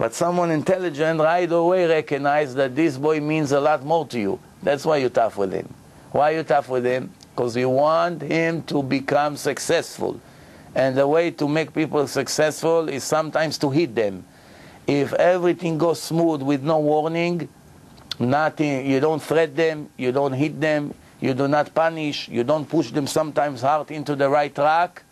But someone intelligent right away recognizes that this boy means a lot more to you. That's why you're tough with him. Why are you tough with him? Because you want him to become successful. And the way to make people successful is sometimes to hit them. If everything goes smooth with no warning, nothing, you don't threat them, you don't hit them, you do not punish, you don't push them sometimes hard into the right track,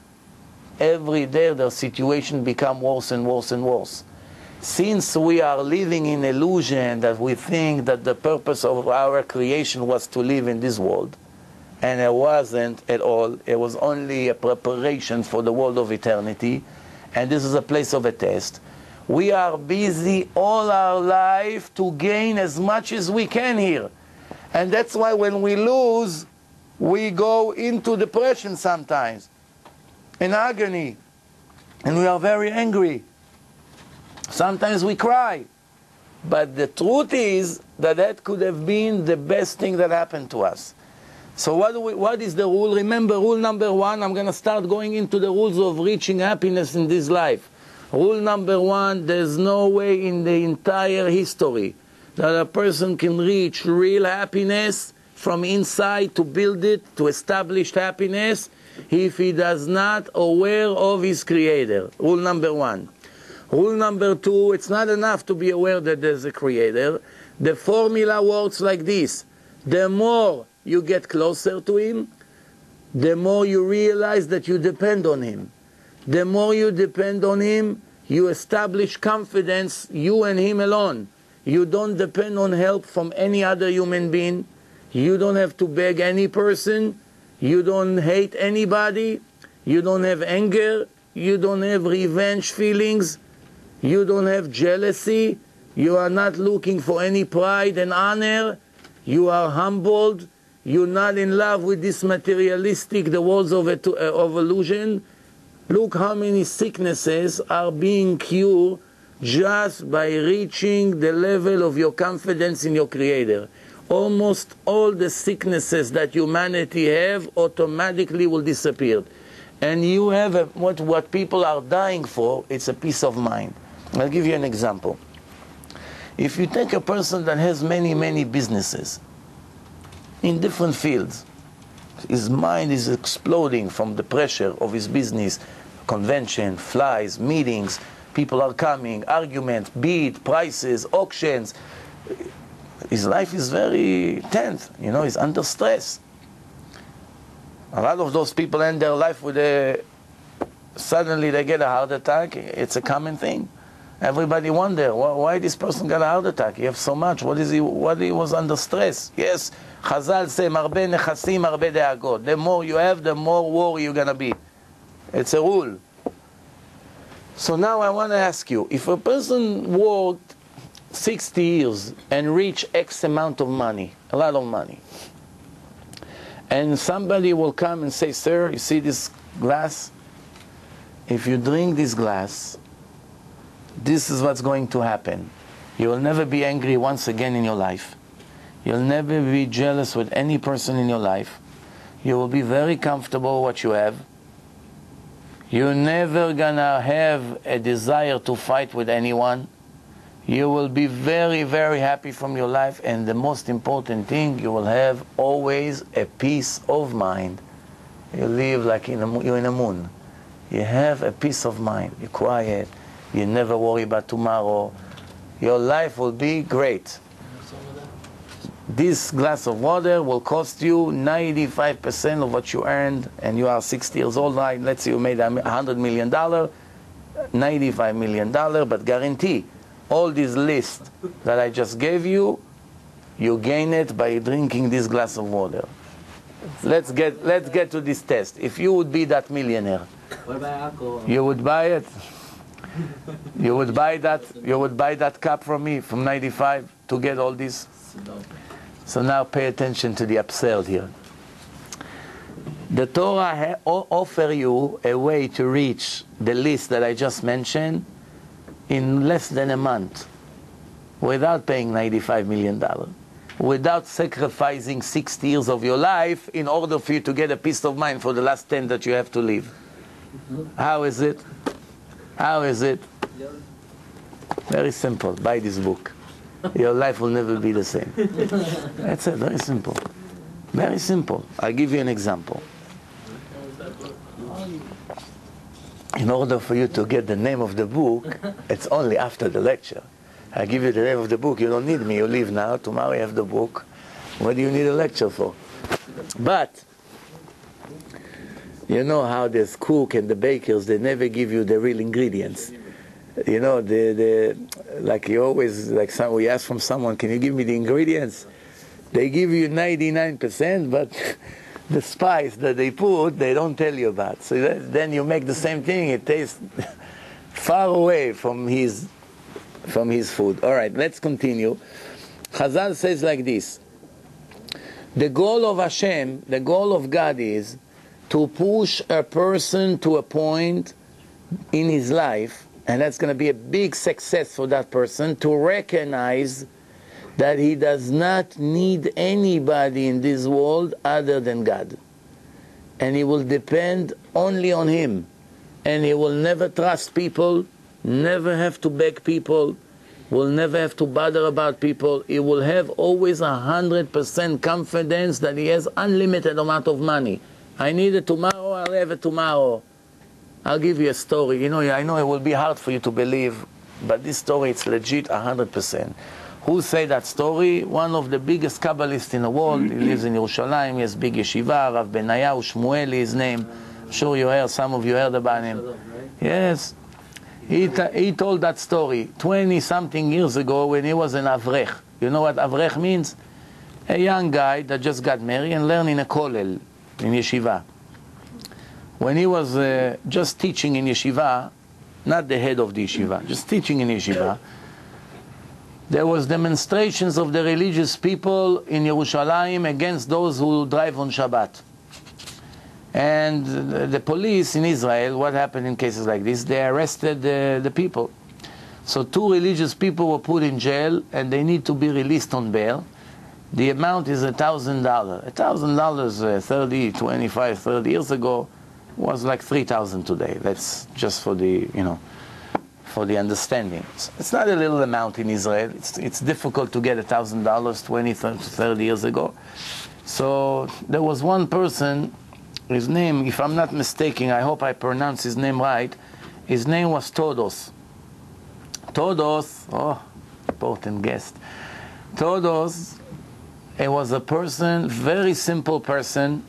every day their situation become worse and worse and worse. Since we are living in illusion that we think that the purpose of our creation was to live in this world, and it wasn't at all, it was only a preparation for the world of eternity, and this is a place of a test. We are busy all our life to gain as much as we can here. And that's why when we lose, we go into depression sometimes, in agony, and we are very angry. Sometimes we cry. But the truth is that that could have been the best thing that happened to us. So what, do we, what is the rule? Remember, rule number one, I'm going to start going into the rules of reaching happiness in this life. Rule number one, there's no way in the entire history that a person can reach real happiness from inside, to build it, to establish happiness, if he does not aware of his creator. Rule number one. Rule number two, it's not enough to be aware that there's a creator. The formula works like this. The more you get closer to him, the more you realize that you depend on him. The more you depend on him, you establish confidence, you and him alone. You don't depend on help from any other human being. You don't have to beg any person. You don't hate anybody. You don't have anger. You don't have revenge feelings. You don't have jealousy. You are not looking for any pride and honor. You are humbled. You're not in love with this materialistic, the worlds of, of illusion. Look how many sicknesses are being cured just by reaching the level of your confidence in your Creator. Almost all the sicknesses that humanity have automatically will disappear. And you have a, what, what people are dying for, it's a peace of mind. I'll give you an example. If you take a person that has many, many businesses in different fields, his mind is exploding from the pressure of his business, convention, flies, meetings, people are coming, arguments, bid, prices, auctions. His life is very tense, you know, he's under stress. A lot of those people end their life with a, suddenly they get a heart attack. It's a common thing. Everybody wonder, why, why this person got a heart attack? He has so much, what is he, what he was under stress? Yes, Chazal say, marbe nechasim, marbe deagot. The more you have, the more worry you're going to be. It's a rule. So now I want to ask you, if a person worked sixty years and reached X amount of money, a lot of money, and somebody will come and say, sir, you see this glass? If you drink this glass, this is what's going to happen. You will never be angry once again in your life. You'll never be jealous with any person in your life. You will be very comfortable with what you have. You're never gonna have a desire to fight with anyone. You will be very, very happy from your life, and the most important thing, you will have always a peace of mind. You live like in a, you're in a moon. You have a peace of mind. You're quiet. You never worry about tomorrow. Your life will be great. This glass of water will cost you ninety-five percent of what you earned, and you are sixty years old. Right? Let's say you made one hundred million dollars, ninety-five million dollars, but guarantee, all this list that I just gave you, you gain it by drinking this glass of water. Let's get, let's get to this test. If you would be that millionaire, What about alcohol? you would buy it? You would buy that, you would buy that cup from me, from ninety-five, to get all this? So now pay attention to the absurd here. The Torah ha- offer you a way to reach the list that I just mentioned in less than a month, without paying ninety-five million dollars, without sacrificing sixty years of your life in order for you to get a peace of mind for the last ten that you have to live. How is it? How is it? Very simple. Buy this book. Your life will never be the same. That's it. Very simple. Very simple. I'll give you an example. In order for you to get the name of the book, it's only after the lecture. I give you the name of the book. You don't need me. You leave now. Tomorrow you have the book. What do you need a lecture for? But you know how this cook and the bakers, they never give you the real ingredients. You know, the, the like you always, like some, we ask from someone, can you give me the ingredients? They give you ninety-nine percent, but the spice that they put, they don't tell you about. So that, then you make the same thing, it tastes far away from his, from his food. All right, let's continue. Chazal says like this: the goal of Hashem, the goal of God is to push a person to a point in his life, and that's going to be a big success for that person, to recognize that he does not need anybody in this world other than God. And he will depend only on Him. And he will never trust people, never have to beg people, will never have to bother about people. He will have always a hundred percent confidence that he has unlimited amount of money. I need it tomorrow, I'll have it tomorrow. I'll give you a story. You know, I know it will be hard for you to believe, but this story, it's legit a hundred percent. Who say that story? One of the biggest Kabbalists in the world. He lives in Yerushalayim. He has big yeshiva. Rav Benayahu Shmueli, his name. I'm sure you heard, some of you heard about him. Yes. He, he told that story twenty-something years ago when he was an Avrech. You know what Avrech means? A young guy that just got married and learned in a kollel, in yeshiva. When he was uh, just teaching in yeshiva, not the head of the yeshiva, just teaching in yeshiva, there was demonstrations of the religious people in Yerushalayim against those who drive on Shabbat. And the, the police in Israel, what happened in cases like this? They arrested the, the people. So two religious people were put in jail and they need to be released on bail. The amount is a thousand dollars. A thousand dollars thirty, twenty-five, thirty years ago was like three thousand today. That's just for the, you know, for the understanding. It's not a little amount in Israel. It's, it's difficult to get a thousand dollars twenty, thirty years ago. So there was one person, his name, if I'm not mistaken, I hope I pronounce his name right, his name was Todos. Todos, oh, important guest. Todos, it was a person, very simple person,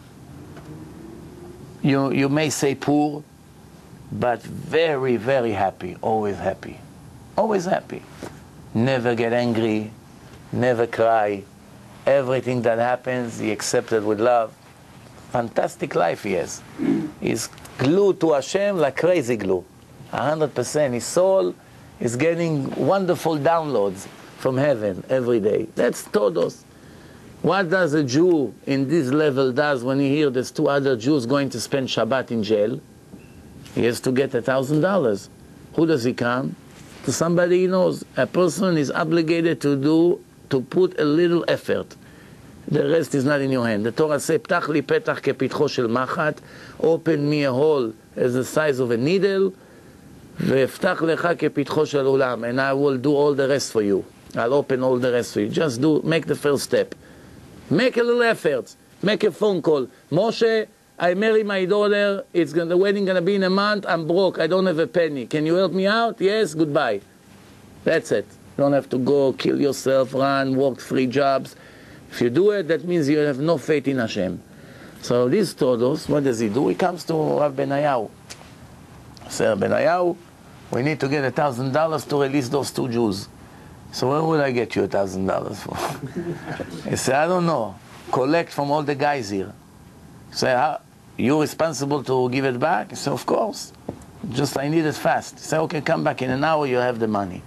you, you may say poor, but very, very happy, always happy. Always happy. Never get angry, never cry. Everything that happens, he accepted with love. Fantastic life he has. He's glued to Hashem like crazy glue. A hundred percent. His soul is getting wonderful downloads from heaven every day. That's Todos. What does a Jew in this level does when he hears there's two other Jews going to spend Shabbat in jail? He has to get a thousand dollars. Who does he come? To somebody he knows. A person is obligated to do, to put a little effort. The rest is not in your hand. The Torah says, "Ptach li petach kepitcho shel machat." Open me a hole as the size of a needle. Ve'eftach lecha kepitcho shel ulam, and I will do all the rest for you. I'll open all the rest for you. Just do, make the first step. Make a little effort. Make a phone call. Moshe, I marry my daughter, it's gonna, the wedding going to be in a month, I'm broke, I don't have a penny. Can you help me out? Yes, goodbye. That's it. You don't have to go kill yourself, run, work three jobs. If you do it, that means you have no faith in Hashem. So this Todos, what does he do? He comes to Rav Benayahu. Sir Benayahu, we need to get a thousand dollars to release those two Jews. So where would I get you a thousand dollars for? He said, I don't know. Collect from all the guys here. Say, how, you responsible to give it back? He said, of course. Just I need it fast. He said, okay, come back in an hour, you have the money.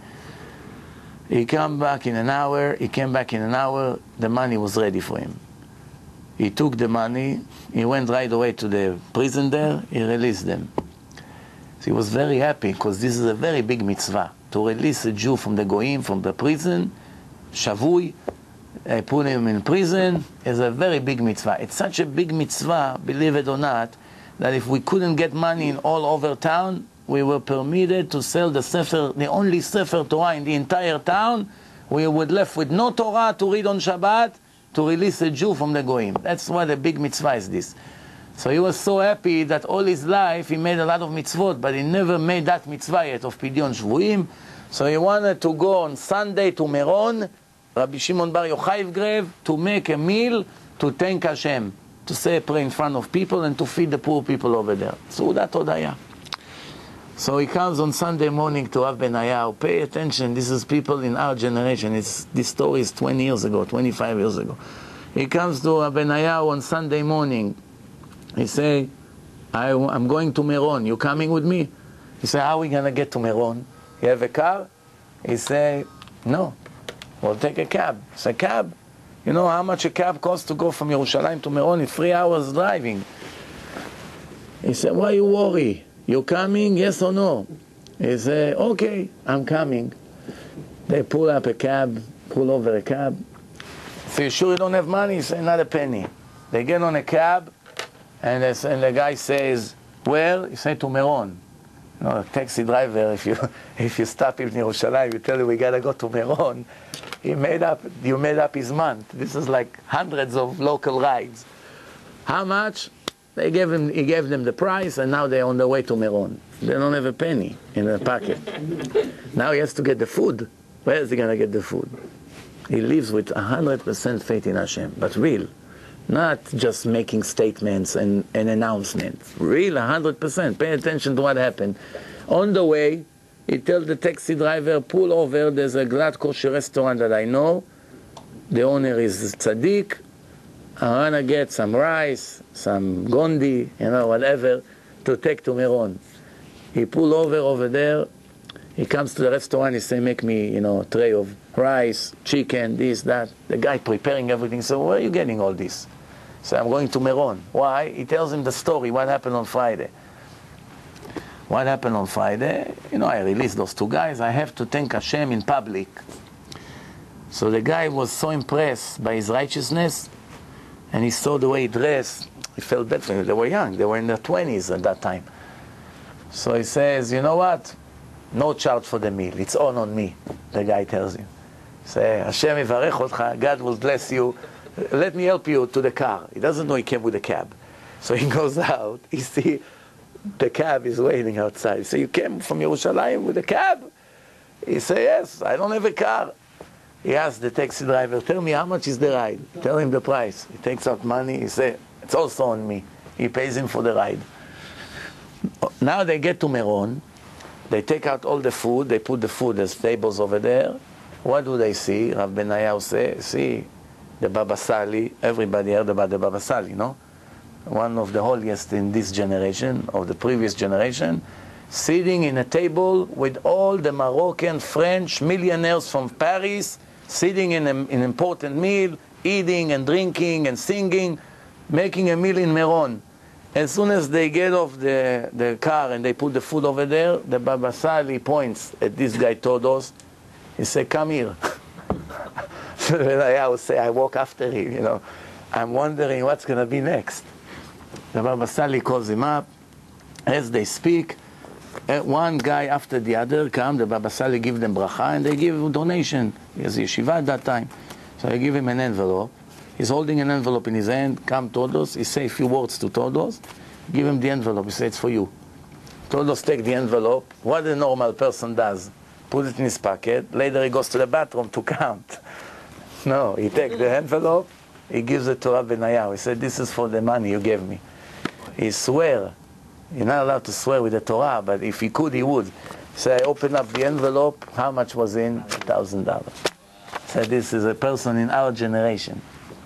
He came back in an hour, he came back in an hour, the money was ready for him. He took the money, he went right away to the prison there, he released them. So he was very happy, because this is a very big mitzvah. To release a Jew from the Goyim, from the prison, Shavui, I put him in prison, is a very big mitzvah. It's such a big mitzvah, believe it or not, that if we couldn't get money in all over town, we were permitted to sell the Sefer, the only Sefer Torah in the entire town. We were left with no Torah to read on Shabbat, to release a Jew from the Goyim. That's what a big mitzvah is this. So he was so happy that all his life he made a lot of mitzvot, but he never made that mitzvah yet of Pidyon Shvuim. So he wanted to go on Sunday to Meron, Rabbi Shimon Bar Yochai grave, to make a meal to thank Hashem, to say a prayer in front of people and to feed the poor people over there. Seudat Hodaya. So he comes on Sunday morning to Rav Benayahu. Pay attention, this is people in our generation. It's, this story is twenty years ago, twenty-five years ago. He comes to Rav Benayahu on Sunday morning. He say, I, I'm going to Meron. You coming with me? He say, how are we going to get to Meron? You have a car? He say, no. We'll take a cab. It's a cab. You know how much a cab costs to go from Yerushalayim to Meron? It's three hours driving. He said, why you worry? You coming, yes or no? He said, okay, I'm coming. They pull up a cab, pull over a cab. If you sure you don't have money, he said, not a penny. They get on a cab, and, they say, and the guy says, where? He said, to Meron. You know, a taxi driver, if you if you stop him in Yerushalayim, you tell him we gotta go to Meron. He made up, you made up his month. This is like hundreds of local rides. How much? They gave him, he gave them the price, and now they're on their way to Meron. They don't have a penny in their pocket. Now he has to get the food. Where is he going to get the food? He lives with one hundred percent faith in Hashem, but real. Not just making statements and, and announcements. Real, one hundred percent. Pay attention to what happened. On the way, he tells the taxi driver, pull over, there's a Glad Kosher restaurant that I know. The owner is Tzaddik. I want to get some rice, some gondi, you know, whatever, to take to Meron. He pull over over there. He comes to the restaurant. He say, make me, you know, a tray of rice, chicken, this, that. The guy preparing everything. So where are you getting all this? So I'm going to Meron. Why? He tells him the story, what happened on Friday. What happened on Friday? You know, I released those two guys. I have to thank Hashem in public. So the guy was so impressed by his righteousness, and he saw the way he dressed. He felt bad for him. They were young. They were in their twenties at that time. So he says, you know what? No charge for the meal. It's all on me, the guy tells him. Say, Hashem yivarech otcha. God will bless you. Let me help you to the car. He doesn't know he came with a cab. So he goes out. He see the cab is waiting outside. He say, you came from Yerushalayim with a cab? He say, yes, I don't have a car. He asks the taxi driver, tell me how much is the ride? Tell him the price. He takes out money. He says, it's also on me. He pays him for the ride. Now they get to Meron. They take out all the food. They put the food, there's tables over there. What do they see? Rav Benayahu say, see, the Baba Sali. Everybody heard about the Baba Sali, no? One of the holiest in this generation, of the previous generation, sitting in a table with all the Moroccan, French millionaires from Paris, sitting in a, an important meal, eating and drinking and singing, making a meal in Meron. As soon as they get off the, the car and they put the food over there, the Baba Sali points at this guy Todos. He said, come here. I would say, I walk after him, you know. I'm wondering what's going to be next. The Baba Sali calls him up. As they speak, one guy after the other come, the Baba Sali give them bracha, and they give him donation. He has yeshiva at that time. So I give him an envelope. He's holding an envelope in his hand. Come Todos. He say a few words to Todos. Give him the envelope. He say, it's for you. Todos take the envelope. What a normal person does. Put it in his pocket. Later he goes to the bathroom to count. No, he takes the envelope. He gives it to Rav Benayahu. He said, this is for the money you gave me. He swear. You're not allowed to swear with the Torah, but if he could, he would. So I opened up the envelope. How much was in? one thousand dollars. So this is a person in our generation.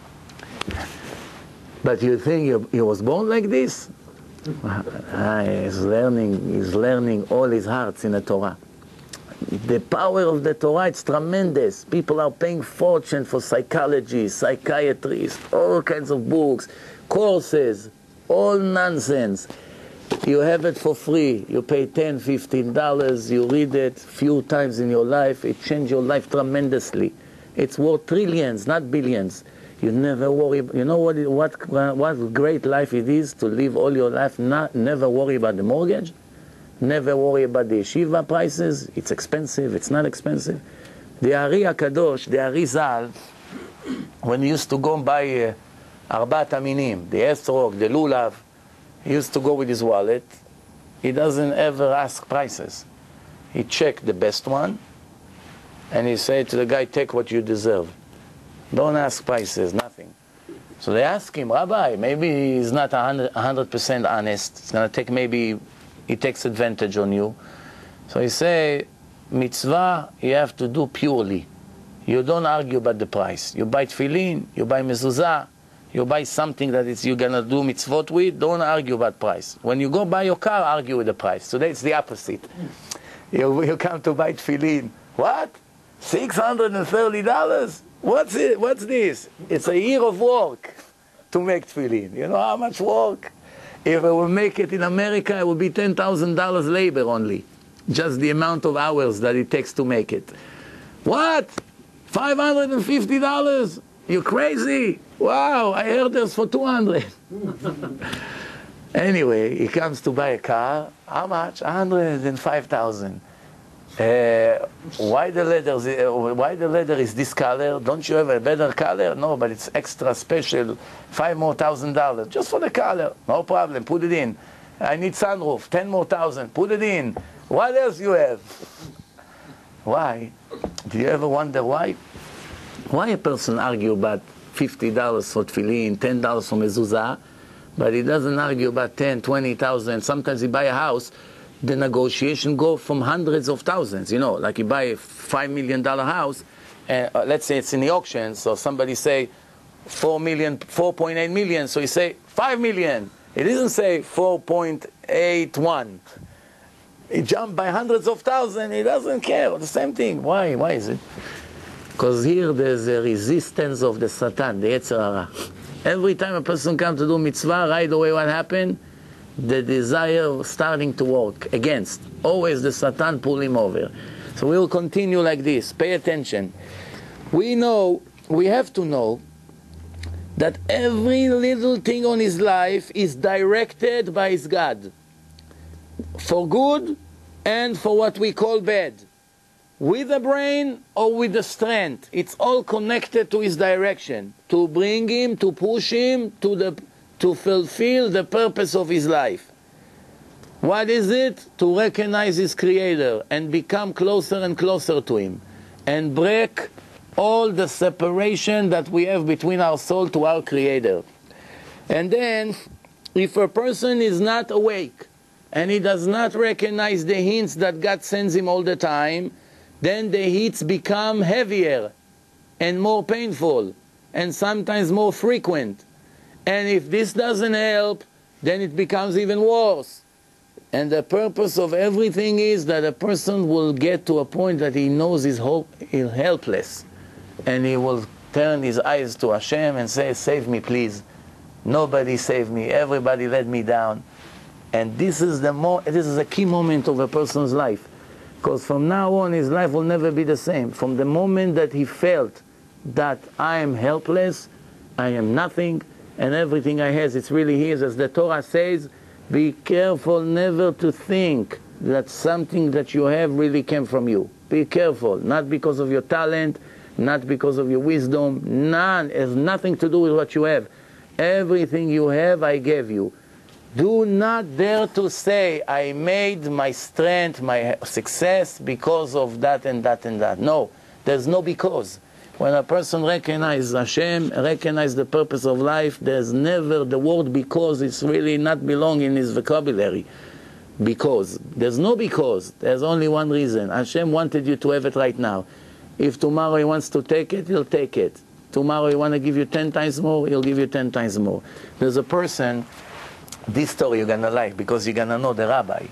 But you think he was born like this? Ah, he's learning, he's learning all his hearts in the Torah. The power of the Torah, it's tremendous. People are paying fortune for psychology, psychiatrists, all kinds of books, courses, all nonsense. You have it for free. You pay ten, fifteen dollars, you read it a few times in your life. It changed your life tremendously. It's worth trillions, not billions. You never worry. You know what, what, what great life it is to live all your life, not, never worry about the mortgage? Never worry about the yeshiva prices. It's expensive, it's not expensive. The Ari HaKadosh, the Ari Zal, when he used to go and buy uh, Arbat Aminim, the Esrog, the Lulav, he used to go with his wallet. He doesn't ever ask prices. He checked the best one, and he said to the guy, take what you deserve. Don't ask prices, nothing. So they ask him, Rabbi, maybe he's not one hundred percent honest. It's going to take, maybe he takes advantage on you. So he say, mitzvah, you have to do purely. You don't argue about the price. You buy tefillin, you buy mezuzah, you buy something that it's, you're going to do mitzvot with, don't argue about price. When you go buy your car, argue with the price. Today it's the opposite. You, you come to buy tefillin. What? six hundred thirty dollars? What's it? What's this? It's a year of work to make tefillin. You know how much work? If I will make it in America, it will be ten thousand dollars labor only. Just the amount of hours that it takes to make it. What? five hundred fifty dollars? You crazy? Wow, I heard there's for two hundred. Anyway, he comes to buy a car. How much? one hundred five thousand. Uh, why the leather? Uh, why the leather is this color? Don't you have a better color? No, but it's extra special. Five more thousand dollars just for the color. No problem. Put it in. I need sunroof. Ten more thousand. Put it in. What else you have? Why? Do you ever wonder why? Why a person argue about fifty dollars for tefillin, ten dollars for mezuzah, but he doesn't argue about ten, twenty thousand. Sometimes he buy a house. The negotiation go from hundreds of thousands, you know, like you buy a five million dollar house, and uh, let's say it's in the auction, so somebody say four million, four point eight million, so you say five million. It doesn't say four point eight one. He jumped by hundreds of thousands, he doesn't care, the same thing. Why? Why is it? Because here there's a resistance of the Satan, the Yetzer Hara. Every time a person comes to do mitzvah, right away what happened? The desire starting to work against. Always the Satan pull him over. So we will continue like this. Pay attention. We know, we have to know that every little thing on his life is directed by his God. For good and for what we call bad. With the brain or with the strength. It's all connected to his direction. To bring him, to push him to the to fulfill the purpose of his life. What is it? To recognize his Creator and become closer and closer to him and break all the separation that we have between our soul to our Creator. And then, if a person is not awake and he does not recognize the hints that God sends him all the time, then the hits become heavier and more painful and sometimes more frequent. And if this doesn't help, then it becomes even worse. And the purpose of everything is that a person will get to a point that he knows he's, hope, he's helpless. And he will turn his eyes to Hashem and say, save me please. Nobody saved me. Everybody let me down. And this is the mo this is a key moment of a person's life. Because from now on his life will never be the same. From the moment that he felt that I am helpless, I am nothing, and everything I have, it's really his. As the Torah says, be careful never to think that something that you have really came from you. Be careful, not because of your talent, not because of your wisdom, none. It has nothing to do with what you have. Everything you have, I gave you. Do not dare to say, I made my strength, my success because of that and that and that. No, there's no because. When a person recognizes Hashem, recognizes the purpose of life, there's never the word because. It's really not belong in his vocabulary. Because. There's no because. There's only one reason. Hashem wanted you to have it right now. If tomorrow he wants to take it, he'll take it. Tomorrow he wants to give you ten times more, he'll give you ten times more. There's a person, this story you're going to like because you're going to know the rabbi.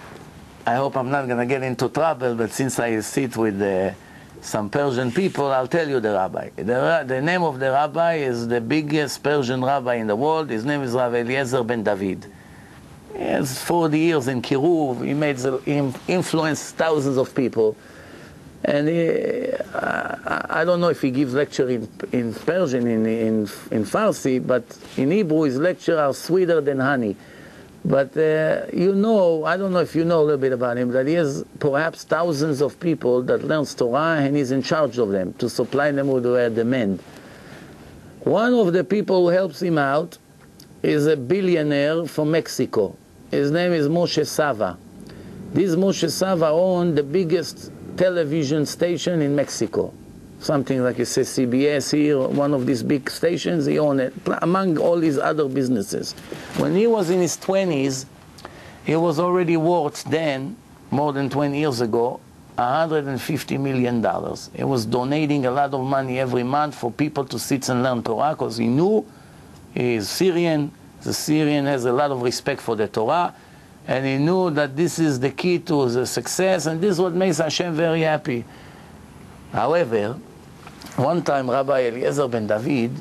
I hope I'm not going to get into trouble, but since I sit with the some Persian people, I'll tell you the rabbi. The, the name of the rabbi is the biggest Persian rabbi in the world. His name is Rav Eliezer ben David. He has forty years in Kiruv. He made he influenced thousands of people. And he, uh, I don't know if he gives lecture in, in Persian, in, in, in Farsi, but in Hebrew his lectures are sweeter than honey. But uh, you know, I don't know if you know a little bit about him, that he has perhaps thousands of people that learns Torah and he's in charge of them to supply them with their demand. One of the people who helps him out is a billionaire from Mexico. His name is Moshe Sava. This Moshe Sava owned the biggest television station in Mexico. Something like you say C B S here, one of these big stations, he owned it, among all his other businesses. When he was in his twenties, he was already worth then, more than twenty years ago, one hundred fifty million dollars. He was donating a lot of money every month for people to sit and learn Torah, because he knew he is Syrian. The Syrian has a lot of respect for the Torah, and he knew that this is the key to the success, and this is what makes Hashem very happy. However, one time Rabbi Eliezer ben David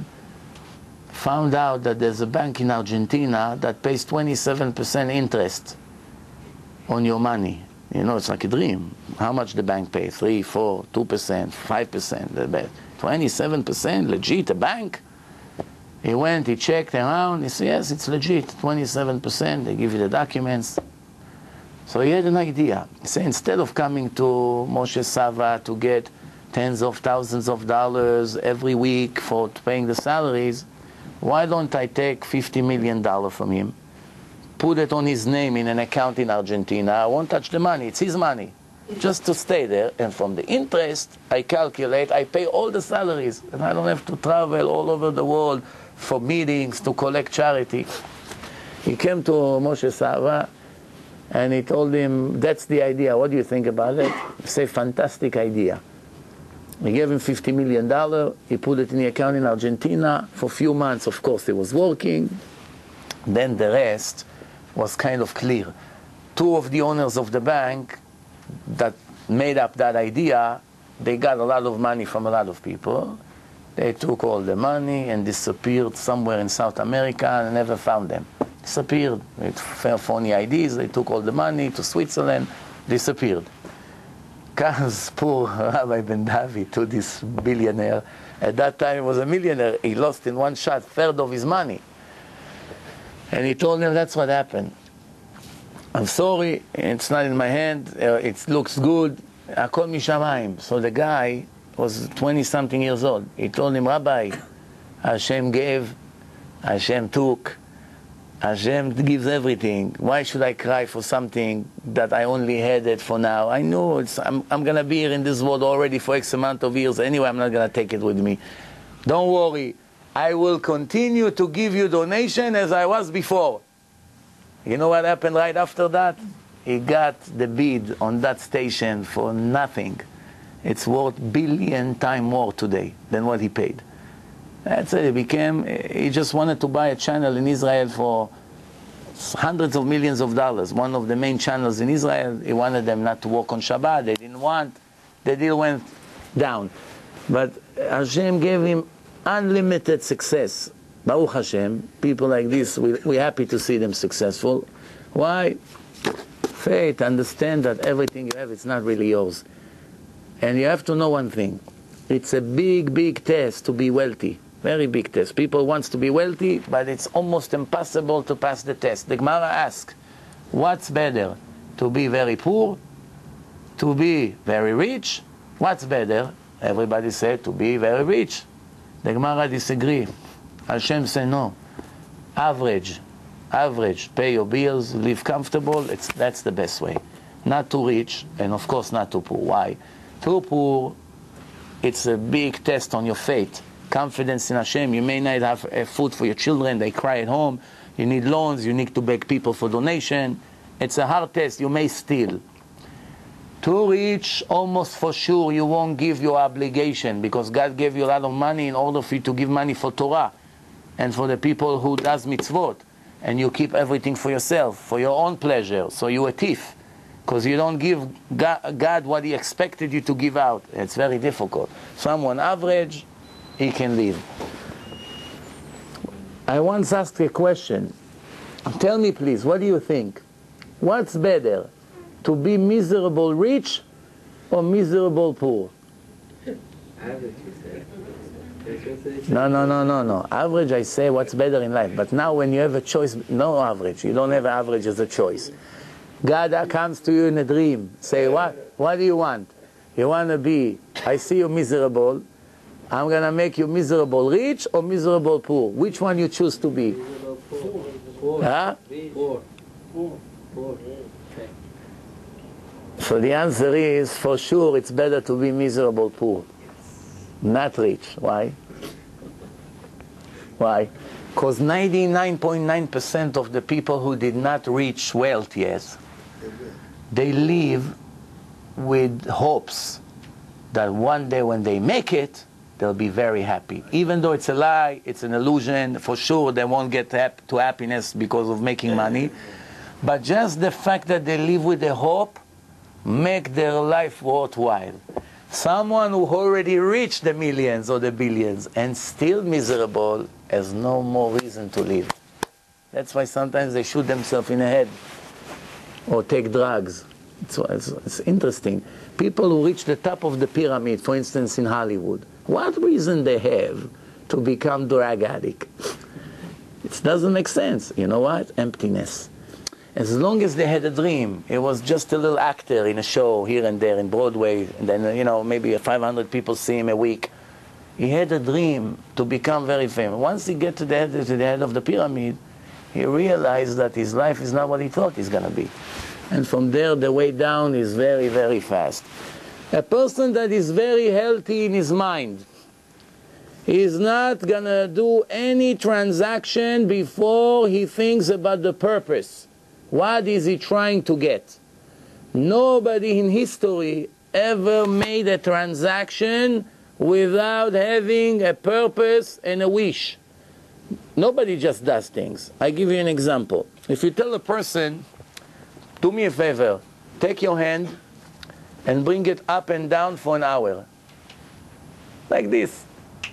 found out that there's a bank in Argentina that pays twenty-seven percent interest on your money. You know, it's like a dream. How much the bank pays? three, four, two percent, five percent. twenty-seven percent, legit, a bank? He went, he checked around, he said, yes, it's legit, twenty-seven percent, they give you the documents. So he had an idea. He said, instead of coming to Moshe Sava to get tens of thousands of dollars every week for paying the salaries, why don't I take fifty million dollars from him, put it on his name in an account in Argentina, I won't touch the money, it's his money, just to stay there, and from the interest, I calculate, I pay all the salaries, and I don't have to travel all over the world for meetings, to collect charity. He came to Moshe Sava, and he told him, that's the idea, what do you think about it? He said, fantastic idea. He gave him fifty million dollars, he put it in the account in Argentina. For a few months, of course, he was working. Then the rest was kind of clear. Two of the owners of the bank that made up that idea, they got a lot of money from a lot of people. They took all the money and disappeared somewhere in South America and never found them. Disappeared with phony I Ds, they took all the money to Switzerland, disappeared. Comes poor Rabbi Ben David to this billionaire. At that time he was a millionaire. He lost in one shot a third of his money. And he told him, that's what happened. I'm sorry, it's not in my hand, uh, it looks good. Hakol mishamayim. So the guy was twenty-something years old. He told him, Rabbi, Hashem gave, Hashem took, Hashem gives everything. Why should I cry for something that I only had it for now? I know it's, I'm, I'm going to be here in this world already for X amount of years. Anyway, I'm not going to take it with me. Don't worry. I will continue to give you donation as I was before. You know what happened right after that? He got the bid on that station for nothing. It's worth billion times more today than what he paid. That's it. He became, he just wanted to buy a channel in Israel for hundreds of millions of dollars. One of the main channels in Israel, he wanted them not to work on Shabbat. They didn't want, the deal went down. But Hashem gave him unlimited success. Baruch Hashem, people like this, we, we're happy to see them successful. Why? Faith, understand that everything you have, it's not really yours. And you have to know one thing. It's a big, big test to be wealthy. Very big test. People want to be wealthy, but it's almost impossible to pass the test. The Gemara asks, what's better? To be very poor? To be very rich? What's better? Everybody said to be very rich. The Gemara disagree. Hashem said no. Average. Average. Pay your bills, live comfortable. It's, that's the best way. Not too rich, and of course not too poor. Why? Too poor, it's a big test on your faith. Confidence in Hashem. You may not have uh, food for your children. They cry at home. You need loans. You need to beg people for donation. It's a hard test. You may steal. Too rich, almost for sure you won't give your obligation, because God gave you a lot of money in order for you to give money for Torah and for the people who does mitzvot. And you keep everything for yourself, for your own pleasure. So you're a thief, because you don't give God what He expected you to give out. It's very difficult. Someone average, he can live. I once asked a question. Tell me please, what do you think? What's better, to be miserable rich or miserable poor? Average, you said. No, no, no, no, no. Average, I say what's better in life. But now when you have a choice, no average. You don't have average as a choice. God comes to you in a dream. Say, what, what do you want? You want to be, I see you miserable. I'm going to make you miserable rich or miserable poor. Which one you choose to be? Poor. Poor. Huh? Poor. Poor. Poor. So the answer is, for sure, it's better to be miserable poor. Not rich. Why? Why? Because ninety-nine point nine percent of the people who did not reach wealth yet, they live with hopes that one day when they make it, they'll be very happy. Even though it's a lie, it's an illusion, for sure they won't get hap to happiness because of making money. But just the fact that they live with a hope make their life worthwhile. Someone who already reached the millions or the billions and still miserable has no more reason to live. That's why sometimes they shoot themselves in the head or take drugs. It's, it's, it's interesting. People who reach the top of the pyramid, for instance in Hollywood, what reason they have to become drug addict? It doesn't make sense. You know what? Emptiness. As long as they had a dream, it was just a little actor in a show here and there in Broadway, and then, you know, maybe five hundred people see him a week. He had a dream to become very famous. Once he get to the head, to the head of the pyramid, he realized that his life is not what he thought it's going to be. And from there, the way down is very, very fast. A person that is very healthy in his mind is not going to do any transaction before he thinks about the purpose. What is he trying to get? Nobody in history ever made a transaction without having a purpose and a wish. Nobody just does things. I give you an example. If you tell a person, do me a favor, take your hand and bring it up and down for an hour. Like this.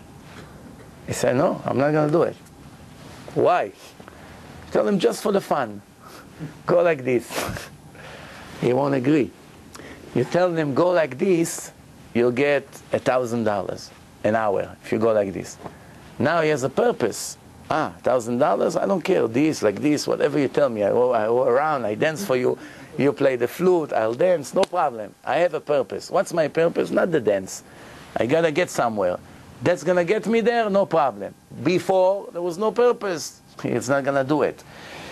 He said, no, I'm not going to do it. Why? Tell him just for the fun. Go like this. He won't agree. You tell them go like this, you'll get a thousand dollars an hour if you go like this. Now he has a purpose. Ah, thousand dollars? I don't care. This, like this, whatever you tell me. I go, I go around, I dance for you. You play the flute, I'll dance, no problem. I have a purpose. What's my purpose? Not the dance. I gotta get somewhere. That's gonna get me there, no problem. Before, there was no purpose. It's not gonna do it.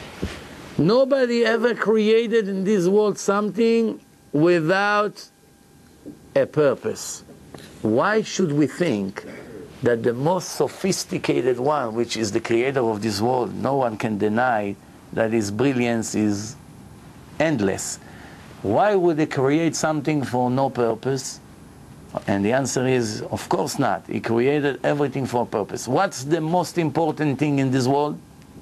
Nobody ever created in this world something without a purpose. Why should we think that the most sophisticated one, which is the creator of this world, no one can deny that his brilliance is endless? Why would he create something for no purpose? And the answer is, of course not. He created everything for a purpose. What's the most important thing in this world?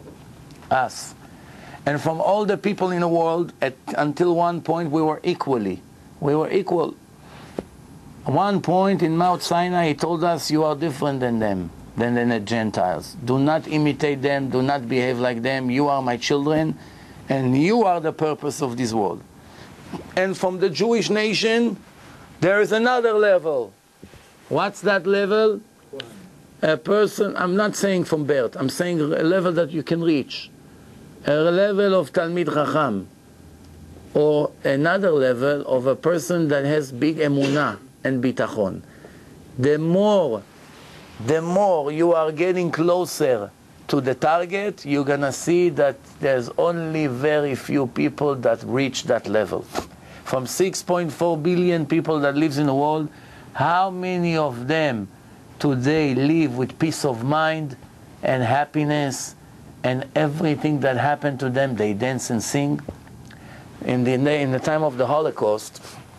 Us. And from all the people in the world, at, until one point, we were equally. We were equal. At one point in Mount Sinai, he told us, you are different than them, than the Gentiles. Do not imitate them, do not behave like them. You are my children, and you are the purpose of this world. And from the Jewish nation, there is another level. What's that level? A person, I'm not saying from birth, I'm saying a level that you can reach. A level of Talmid Chacham, or another level of a person that has big emunah and bitachon. The more, the more you are getting closer to the target, you're gonna see that there's only very few people that reach that level. From six point four billion people that lives in the world, how many of them today live with peace of mind and happiness? And everything that happened to them, they dance and sing. In the, in the time of the Holocaust,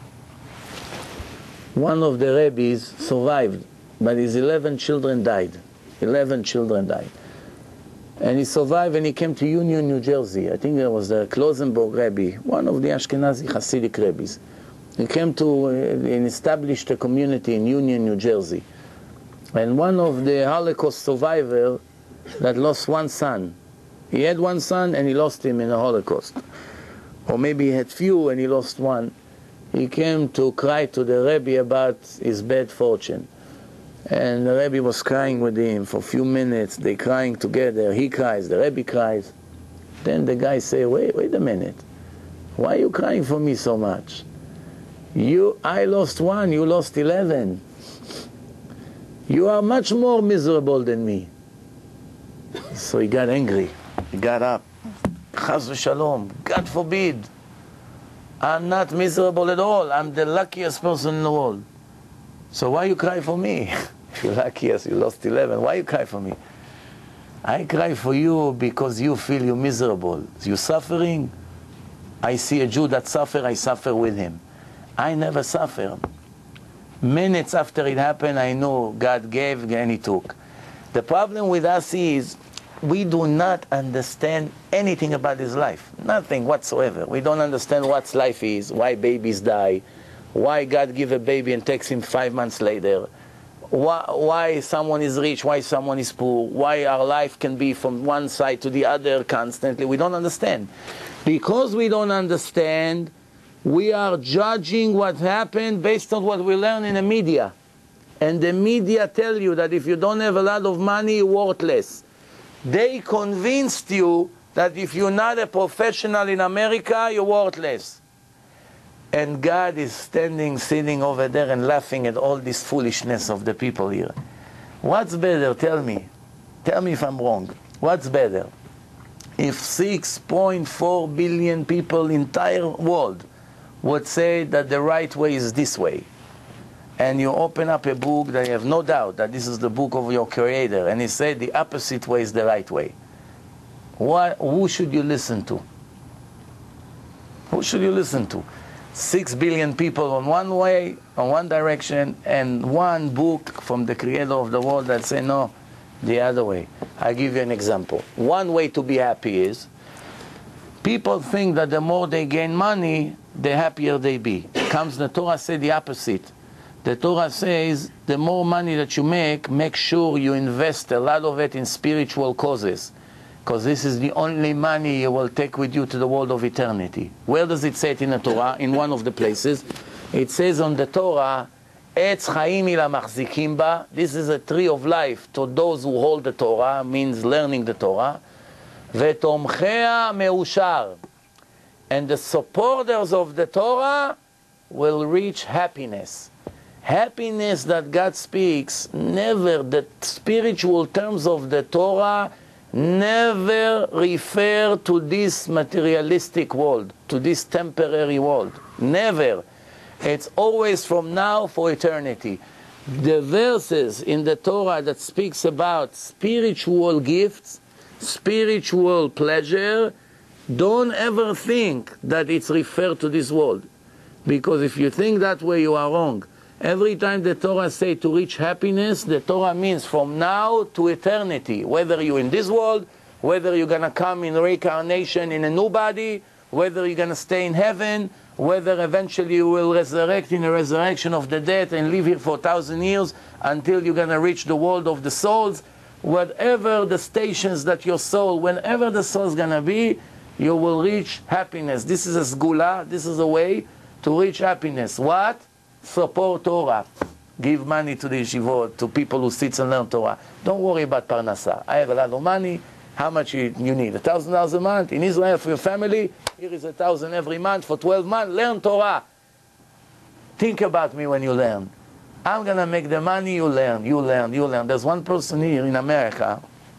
one of the rabbis survived, but his eleven children died. eleven children died. And he survived and he came to Union, New Jersey. I think it was the Klosenberg Rebbe, one of the Ashkenazi Hasidic rabbis. He came to uh, and established a community in Union, New Jersey. And one of the Holocaust survivors that lost one son. He had one son and he lost him in the Holocaust. Or maybe he had few and he lost one. He came to cry to the Rebbe about his bad fortune. And the Rebbe was crying with him for a few minutes. They crying together. He cries, the Rebbe cries. Then the guy say, wait, wait a minute. Why are you crying for me so much? You, I lost one, you lost eleven. You are much more miserable than me. So he got angry. He got up. Chas v'shalom. God forbid. I'm not miserable at all. I'm the luckiest person in the world. So why you cry for me? If you're luckiest, you lost eleven. Why you cry for me? I cry for you because you feel you're miserable. You're suffering. I see a Jew that suffer, I suffer with him. I never suffer. Minutes after it happened, I know God gave and He took. The problem with us is we do not understand anything about this life. Nothing whatsoever. We don't understand what life is, why babies die, why God give a baby and takes him five months later, why, why someone is rich, why someone is poor, why our life can be from one side to the other constantly. We don't understand. Because we don't understand, we are judging what happened based on what we learn in the media. And the media tell you that if you don't have a lot of money, you're worthless. They convinced you that if you're not a professional in America, you're worthless. And God is standing, sitting over there and laughing at all this foolishness of the people here. What's better? Tell me. Tell me if I'm wrong. What's better? If six point four billion people in the entire world would say that the right way is this way, and you open up a book that you have no doubt that this is the book of your Creator, and He said the opposite way is the right way, what, who should you listen to? Who should you listen to? Six billion people on one way, on one direction, and one book from the Creator of the world that say no, the other way. I'll give you an example. One way to be happy is, people think that the more they gain money, the happier they be. Comes the Torah say the opposite. The Torah says the more money that you make, make sure you invest a lot of it in spiritual causes, because this is the only money you will take with you to the world of eternity. Where does it say it in the Torah? In one of the places. It says on the Torah, Etz Chaim ila machzikim ba. This is a tree of life to those who hold the Torah, means learning the Torah. Vetomchea meushar. And the supporters of the Torah will reach happiness. Happiness that God speaks, never, the spiritual terms of the Torah never refer to this materialistic world, to this temporary world. Never. It's always from now for eternity. The verses in the Torah that speaks about spiritual gifts, spiritual pleasure, don't ever think that it's referred to this world. Because if you think that way, you are wrong. Every time the Torah says to reach happiness, the Torah means from now to eternity. Whether you're in this world, whether you're going to come in reincarnation in a new body, whether you're going to stay in heaven, whether eventually you will resurrect in a resurrection of the dead and live here for a thousand years until you're going to reach the world of the souls. Whatever the stations that your soul, whenever the soul is going to be, you will reach happiness. This is a sgula, this is a way to reach happiness. What? Support Torah. Give money to the yeshivot, to people who sit and learn Torah. Don't worry about parnasa. I have a lot of money. How much you, you need? A thousand dollars a month? In Israel for your family, here is a thousand every month for twelve months. Learn Torah. Think about me when you learn. I'm going to make the money, you learn, you learn, you learn. There's one person here in America,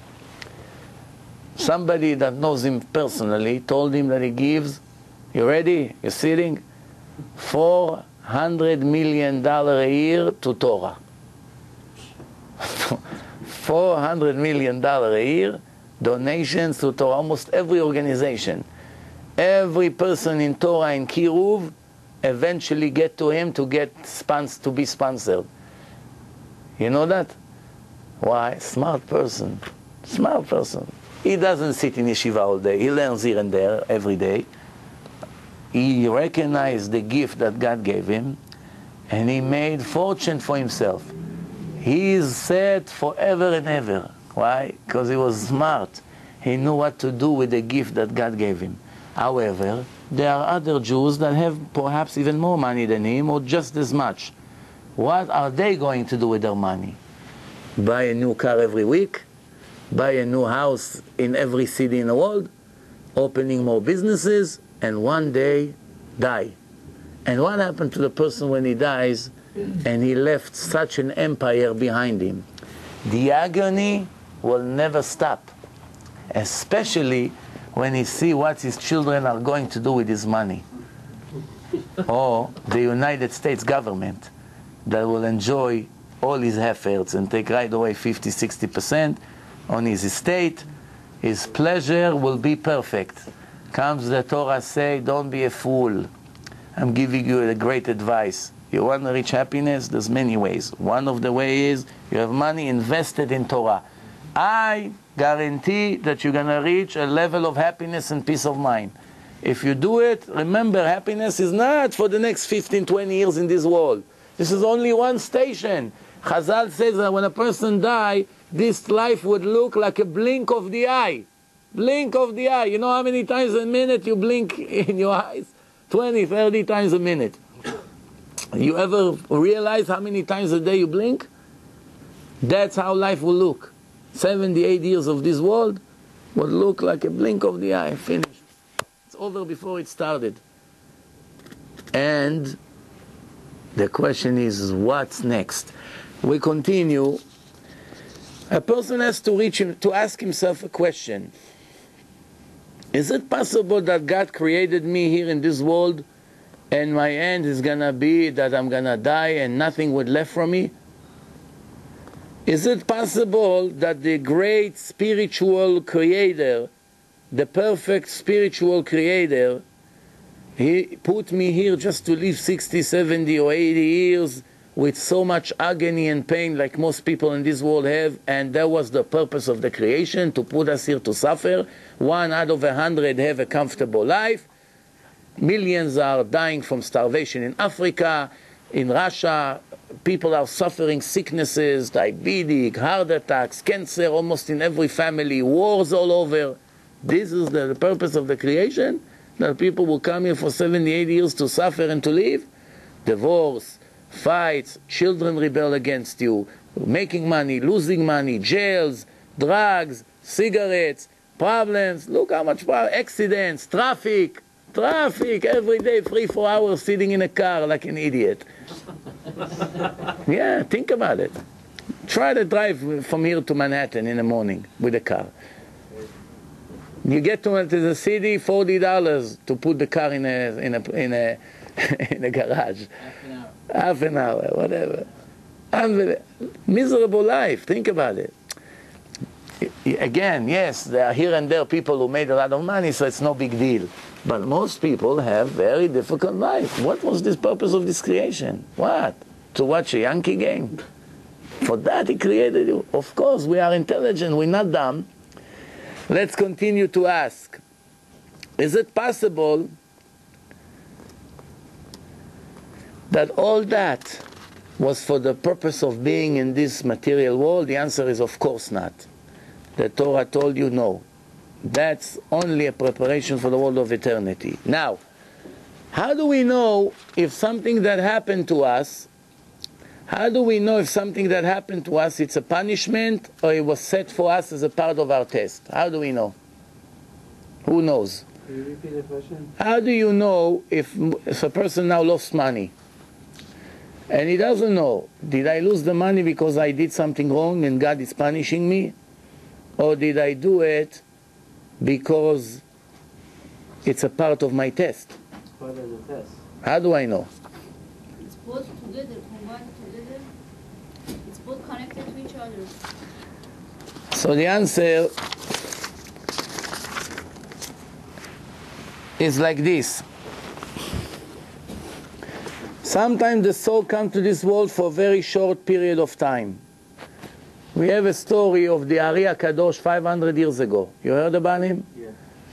somebody that knows him personally, told him that he gives, you ready? You're sitting? four hundred million dollars a year to Torah. four hundred million dollars a year, donations to Torah, almost every organization. Every person in Torah in Kiruv eventually get to him to get spons- to be sponsored. You know that? Why? Smart person. Smart person. He doesn't sit in yeshiva all day. He learns here and there every day. He recognized the gift that God gave him, and he made fortune for himself. He is set forever and ever. Why? Because he was smart. He knew what to do with the gift that God gave him. However, there are other Jews that have perhaps even more money than him, or just as much. What are they going to do with their money? buy a new car every week, buy a new house in every city in the world, opening more businesses, and one day die. And what happened to the person when he dies and he left such an empire behind him? The agony will never stop, especially when he sees what his children are going to do with his money. Or the United States government that will enjoy all his efforts and take right away fifty, sixty percent on his estate. His pleasure will be perfect. Comes the Torah say, don't be a fool. I'm giving you a great advice. You want to reach happiness? There's many ways. One of the ways is you have money invested in Torah. I guarantee that you're going to reach a level of happiness and peace of mind. If you do it, remember, happiness is not for the next fifteen, twenty years in this world. This is only one station. Chazal says that when a person dies, this life would look like a blink of the eye. Blink of the eye. You know how many times a minute you blink in your eyes? twenty, thirty times a minute. You ever realize how many times a day you blink? That's how life will look. seventy-eight years of this world would look like a blink of the eye. Finished. It's over before it started. And the question is, what's next? We continue. A person has to reach him, to ask himself a question. Is it possible that God created me here in this world and my end is going to be that I'm going to die and nothing would left from me? Is it possible that the great spiritual creator, the perfect spiritual creator, he put me here just to live sixty, seventy or eighty years with so much agony and pain like most people in this world have, and that was the purpose of the creation, to put us here to suffer? One out of a hundred have a comfortable life. Millions are dying from starvation in Africa, in Russia. People are suffering sicknesses, diabetes, heart attacks, cancer, almost in every family, wars all over. This is the, the purpose of the creation? That people will come here for seventy, eighty years to suffer and to live? Divorce, fights, children rebel against you, making money, losing money, jails, drugs, cigarettes, problems. Look how much power, accidents, traffic, traffic, every day, three, four hours sitting in a car like an idiot. Yeah, think about it. Try to drive from here to Manhattan in the morning with a car. You get to, to the city, forty dollars to put the car in a in a in a in a garage. Half an hour. Half an hour, whatever. Unbelievable. Miserable life. Think about it. Again, yes, there are here and there people who made a lot of money, so it's no big deal. But most people have very difficult life. What was this purpose of this creation? What? To watch a Yankee game? For that he created you. Of course, we are intelligent, we're not dumb. Let's continue to ask. Is it possible that all that was for the purpose of being in this material world? The answer is of course not. The Torah told you no. That's only a preparation for the world of eternity. Now, how do we know if something that happened to us, how do we know if something that happened to us, it's a punishment or it was set for us as a part of our test? How do we know? Who knows? Can you repeat the question? How do you know if, if a person now lost money and he doesn't know, did I lose the money because I did something wrong and God is punishing me? Or did I do it because it's a part of my test? Part of the test. How do I know? It's both together, combined together. It's both connected to each other. So the answer is like this. Sometimes the soul comes to this world for a very short period of time. We have a story of the Ari HaKadosh five hundred years ago. You heard about him? Yeah.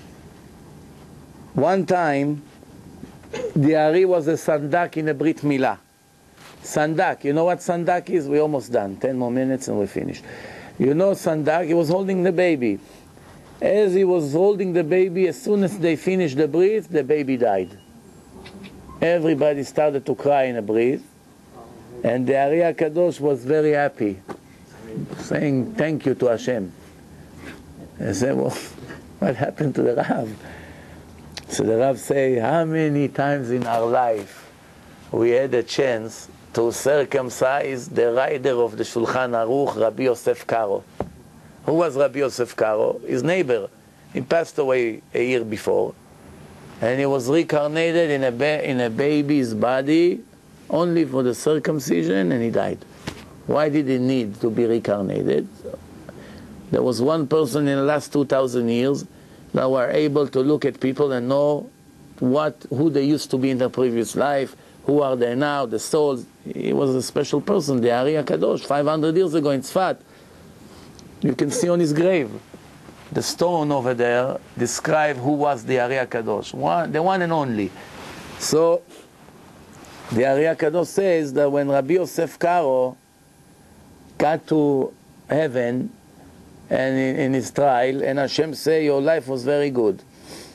One time, the Ari was a sandak in a Brit Milah. Sandak, you know what sandak is? We're almost done. Ten more minutes and we're finished. You know sandak, he was holding the baby. As he was holding the baby, as soon as they finished the Brit, the baby died. Everybody started to cry in a Brit. And the Ari HaKadosh was very happy. saying thank you to Hashem. I said, well, what happened to the Rav? So the Rav say, how many times in our life we had a chance to circumcise the writer of the Shulchan Aruch, Rabbi Yosef Karo. Who was Rabbi Yosef Karo? His neighbor. He passed away a year before, and he was reincarnated in a, ba in a baby's body only for the circumcision, and he died. Why did he need to be reincarnated? There was one person in the last two thousand years that were able to look at people and know what, who they used to be in their previous life, who are they now, the souls. He was a special person, the Ari HaKadosh, five hundred years ago in Tzfat. You can see on his grave, the stone over there describe who was the Ari HaKadosh, one, the one and only. So, the Ari HaKadosh says that when Rabbi Yosef Karo got to heaven, and in, in his trial, and Hashem say, your life was very good.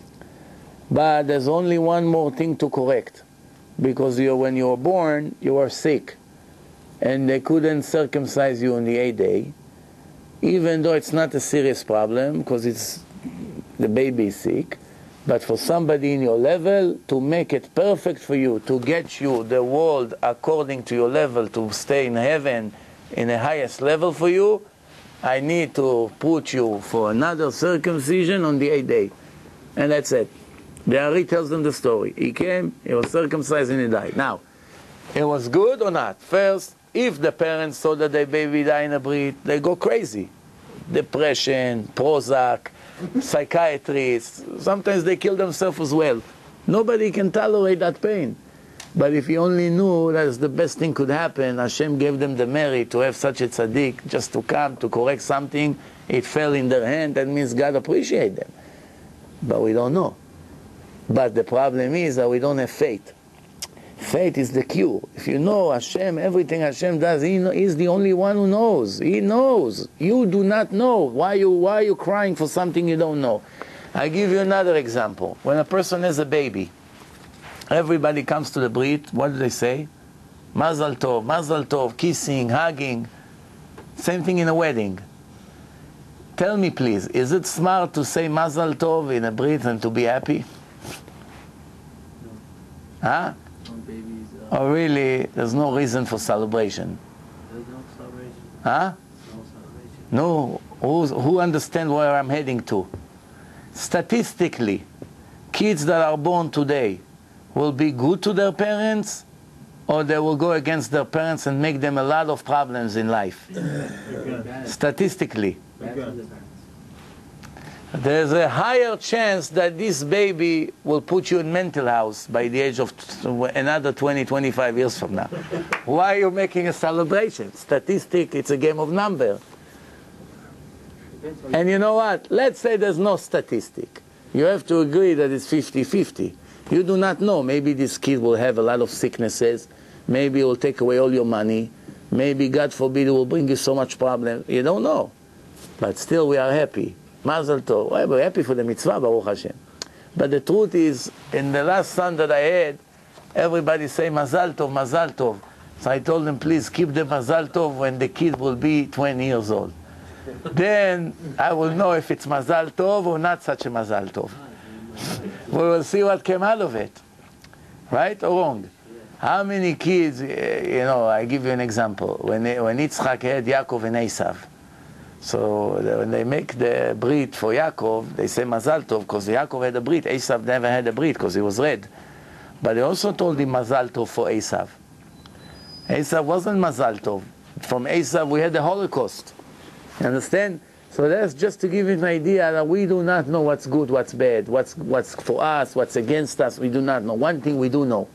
But there's only one more thing to correct. Because you, when you were born, you were sick. And they couldn't circumcise you on the eighth day. Even though it's not a serious problem, because it's the baby is sick. But for somebody in your level, to make it perfect for you, to get you the world according to your level, to stay in heaven in the highest level for you, I need to put you for another circumcision on the eighth day. And that's it. The Ari tells them the story. He came, he was circumcised, and he died. Now, it was good or not? First, if the parents saw that their baby died in a brit, they go crazy. Depression, Prozac, psychiatrists. Sometimes they kill themselves as well. Nobody can tolerate that pain. But if you only knew that's the best thing could happen, Hashem gave them the merit to have such a tzaddik, just to come to correct something, it fell in their hand, that means God appreciate them. But we don't know. But the problem is that we don't have faith. Faith is the cure. If you know Hashem, everything Hashem does, He is the only one who knows. He knows. You do not know. Why you, why are you crying for something you don't know? I give you another example. When a person has a baby, everybody comes to the brit, what do they say? Mazal tov, mazal tov, kissing, hugging. Same thing in a wedding. Tell me please, is it smart to say mazal tov in a brit and to be happy? No. Huh? Some babies, uh, Or really, there's no reason for celebration? there's no celebration. Huh? No celebration. No, who's, who understand where I'm heading to? Statistically, kids that are born today will be good to their parents, or they will go against their parents and make them a lot of problems in life. Bad. Statistically. Bad Okay. for the parents. There's a higher chance that this baby will put you in mental house by the age of t- another twenty, twenty-five years from now. Why are you making a celebration? Statistic, it's a game of number. Depends on And you know what? Let's say there's no statistic. You have to agree that it's fifty fifty. You do not know. Maybe this kid will have a lot of sicknesses. Maybe it will take away all your money. Maybe, God forbid, it will bring you so much problem. You don't know. But still, we are happy. Mazel tov. Well, we're happy for the mitzvah, Baruch Hashem. But the truth is, in the last son that I had, everybody say Mazal tov, Mazal tov. So I told them, please keep the Mazal tov when the kid will be twenty years old. Then I will know if it's Mazal tov or not such a Mazal tov. We will see what came out of it. Right or wrong? How many kids, you know, I give you an example. When, when Yitzchak had Yaakov and Esav, so when they make the brit for Yaakov, they say Mazal tov because Yaakov had a brit. Esav never had a brit because he was red. But they also told him Mazal tov for Esav. Esav wasn't Mazal tov. From Esav we had the Holocaust. You understand? So that's just to give you an idea that we do not know what's good, what's bad, what's, what's for us, what's against us. We do not know. One thing we do know.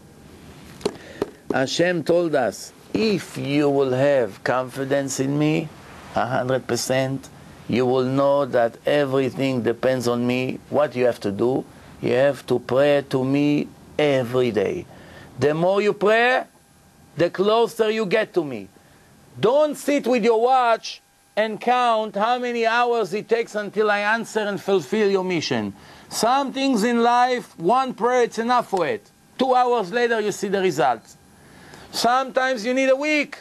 Hashem told us, if you will have confidence in me, a hundred percent, you will know that everything depends on me. What you have to do, you have to pray to me every day. The more you pray, the closer you get to me. Don't sit with your watch and count how many hours it takes until I answer and fulfill your mission. Some things in life, one prayer, it's enough for it. Two hours later, you see the results. Sometimes you need a week.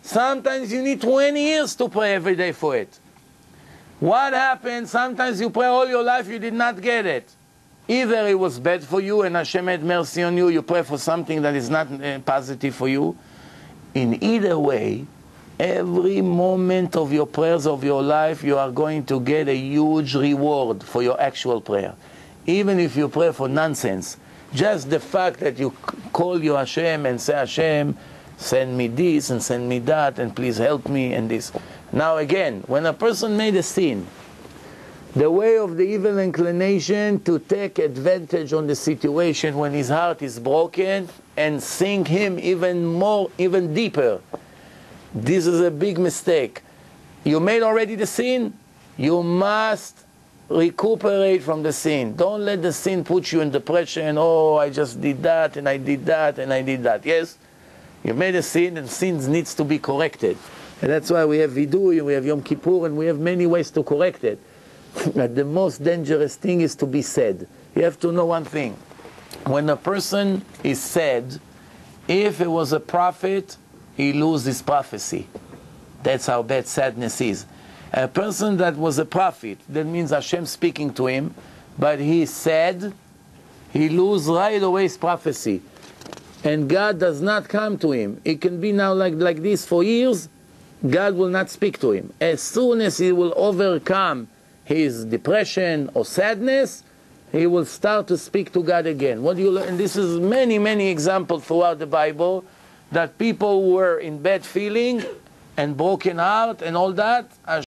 Sometimes you need twenty years to pray every day for it. What happens? Sometimes you pray all your life, you did not get it. Either it was bad for you and Hashem had mercy on you, you pray for something that is not uh, positive for you. In either way, every moment of your prayers of your life, you are going to get a huge reward for your actual prayer. Even if you pray for nonsense, just the fact that you call your Hashem and say, Hashem, send me this and send me that and please help me and this. Now again, when a person made a sin, the way of the evil inclination to take advantage on the situation when his heart is broken and sink him even more, even deeper. This is a big mistake. You made already the sin, you must recuperate from the sin. Don't let the sin put you in depression. Oh, I just did that and I did that and I did that. Yes, you made a sin and sin needs to be corrected. And that's why we have Vidui, we have Yom Kippur, and we have many ways to correct it. But the most dangerous thing is to be sad. You have to know one thing. When a person is sad, if it was a prophet, he loses his prophecy. That's how bad sadness is. A person that was a prophet, that means Hashem speaking to him, but he is sad, he loses right away his prophecy. And God does not come to him. It can be now like, like this for years, God will not speak to him. As soon as he will overcome his depression or sadness, he will start to speak to God again. What do you learn? And this is many, many examples throughout the Bible that people were in bad feeling and broken heart and all that.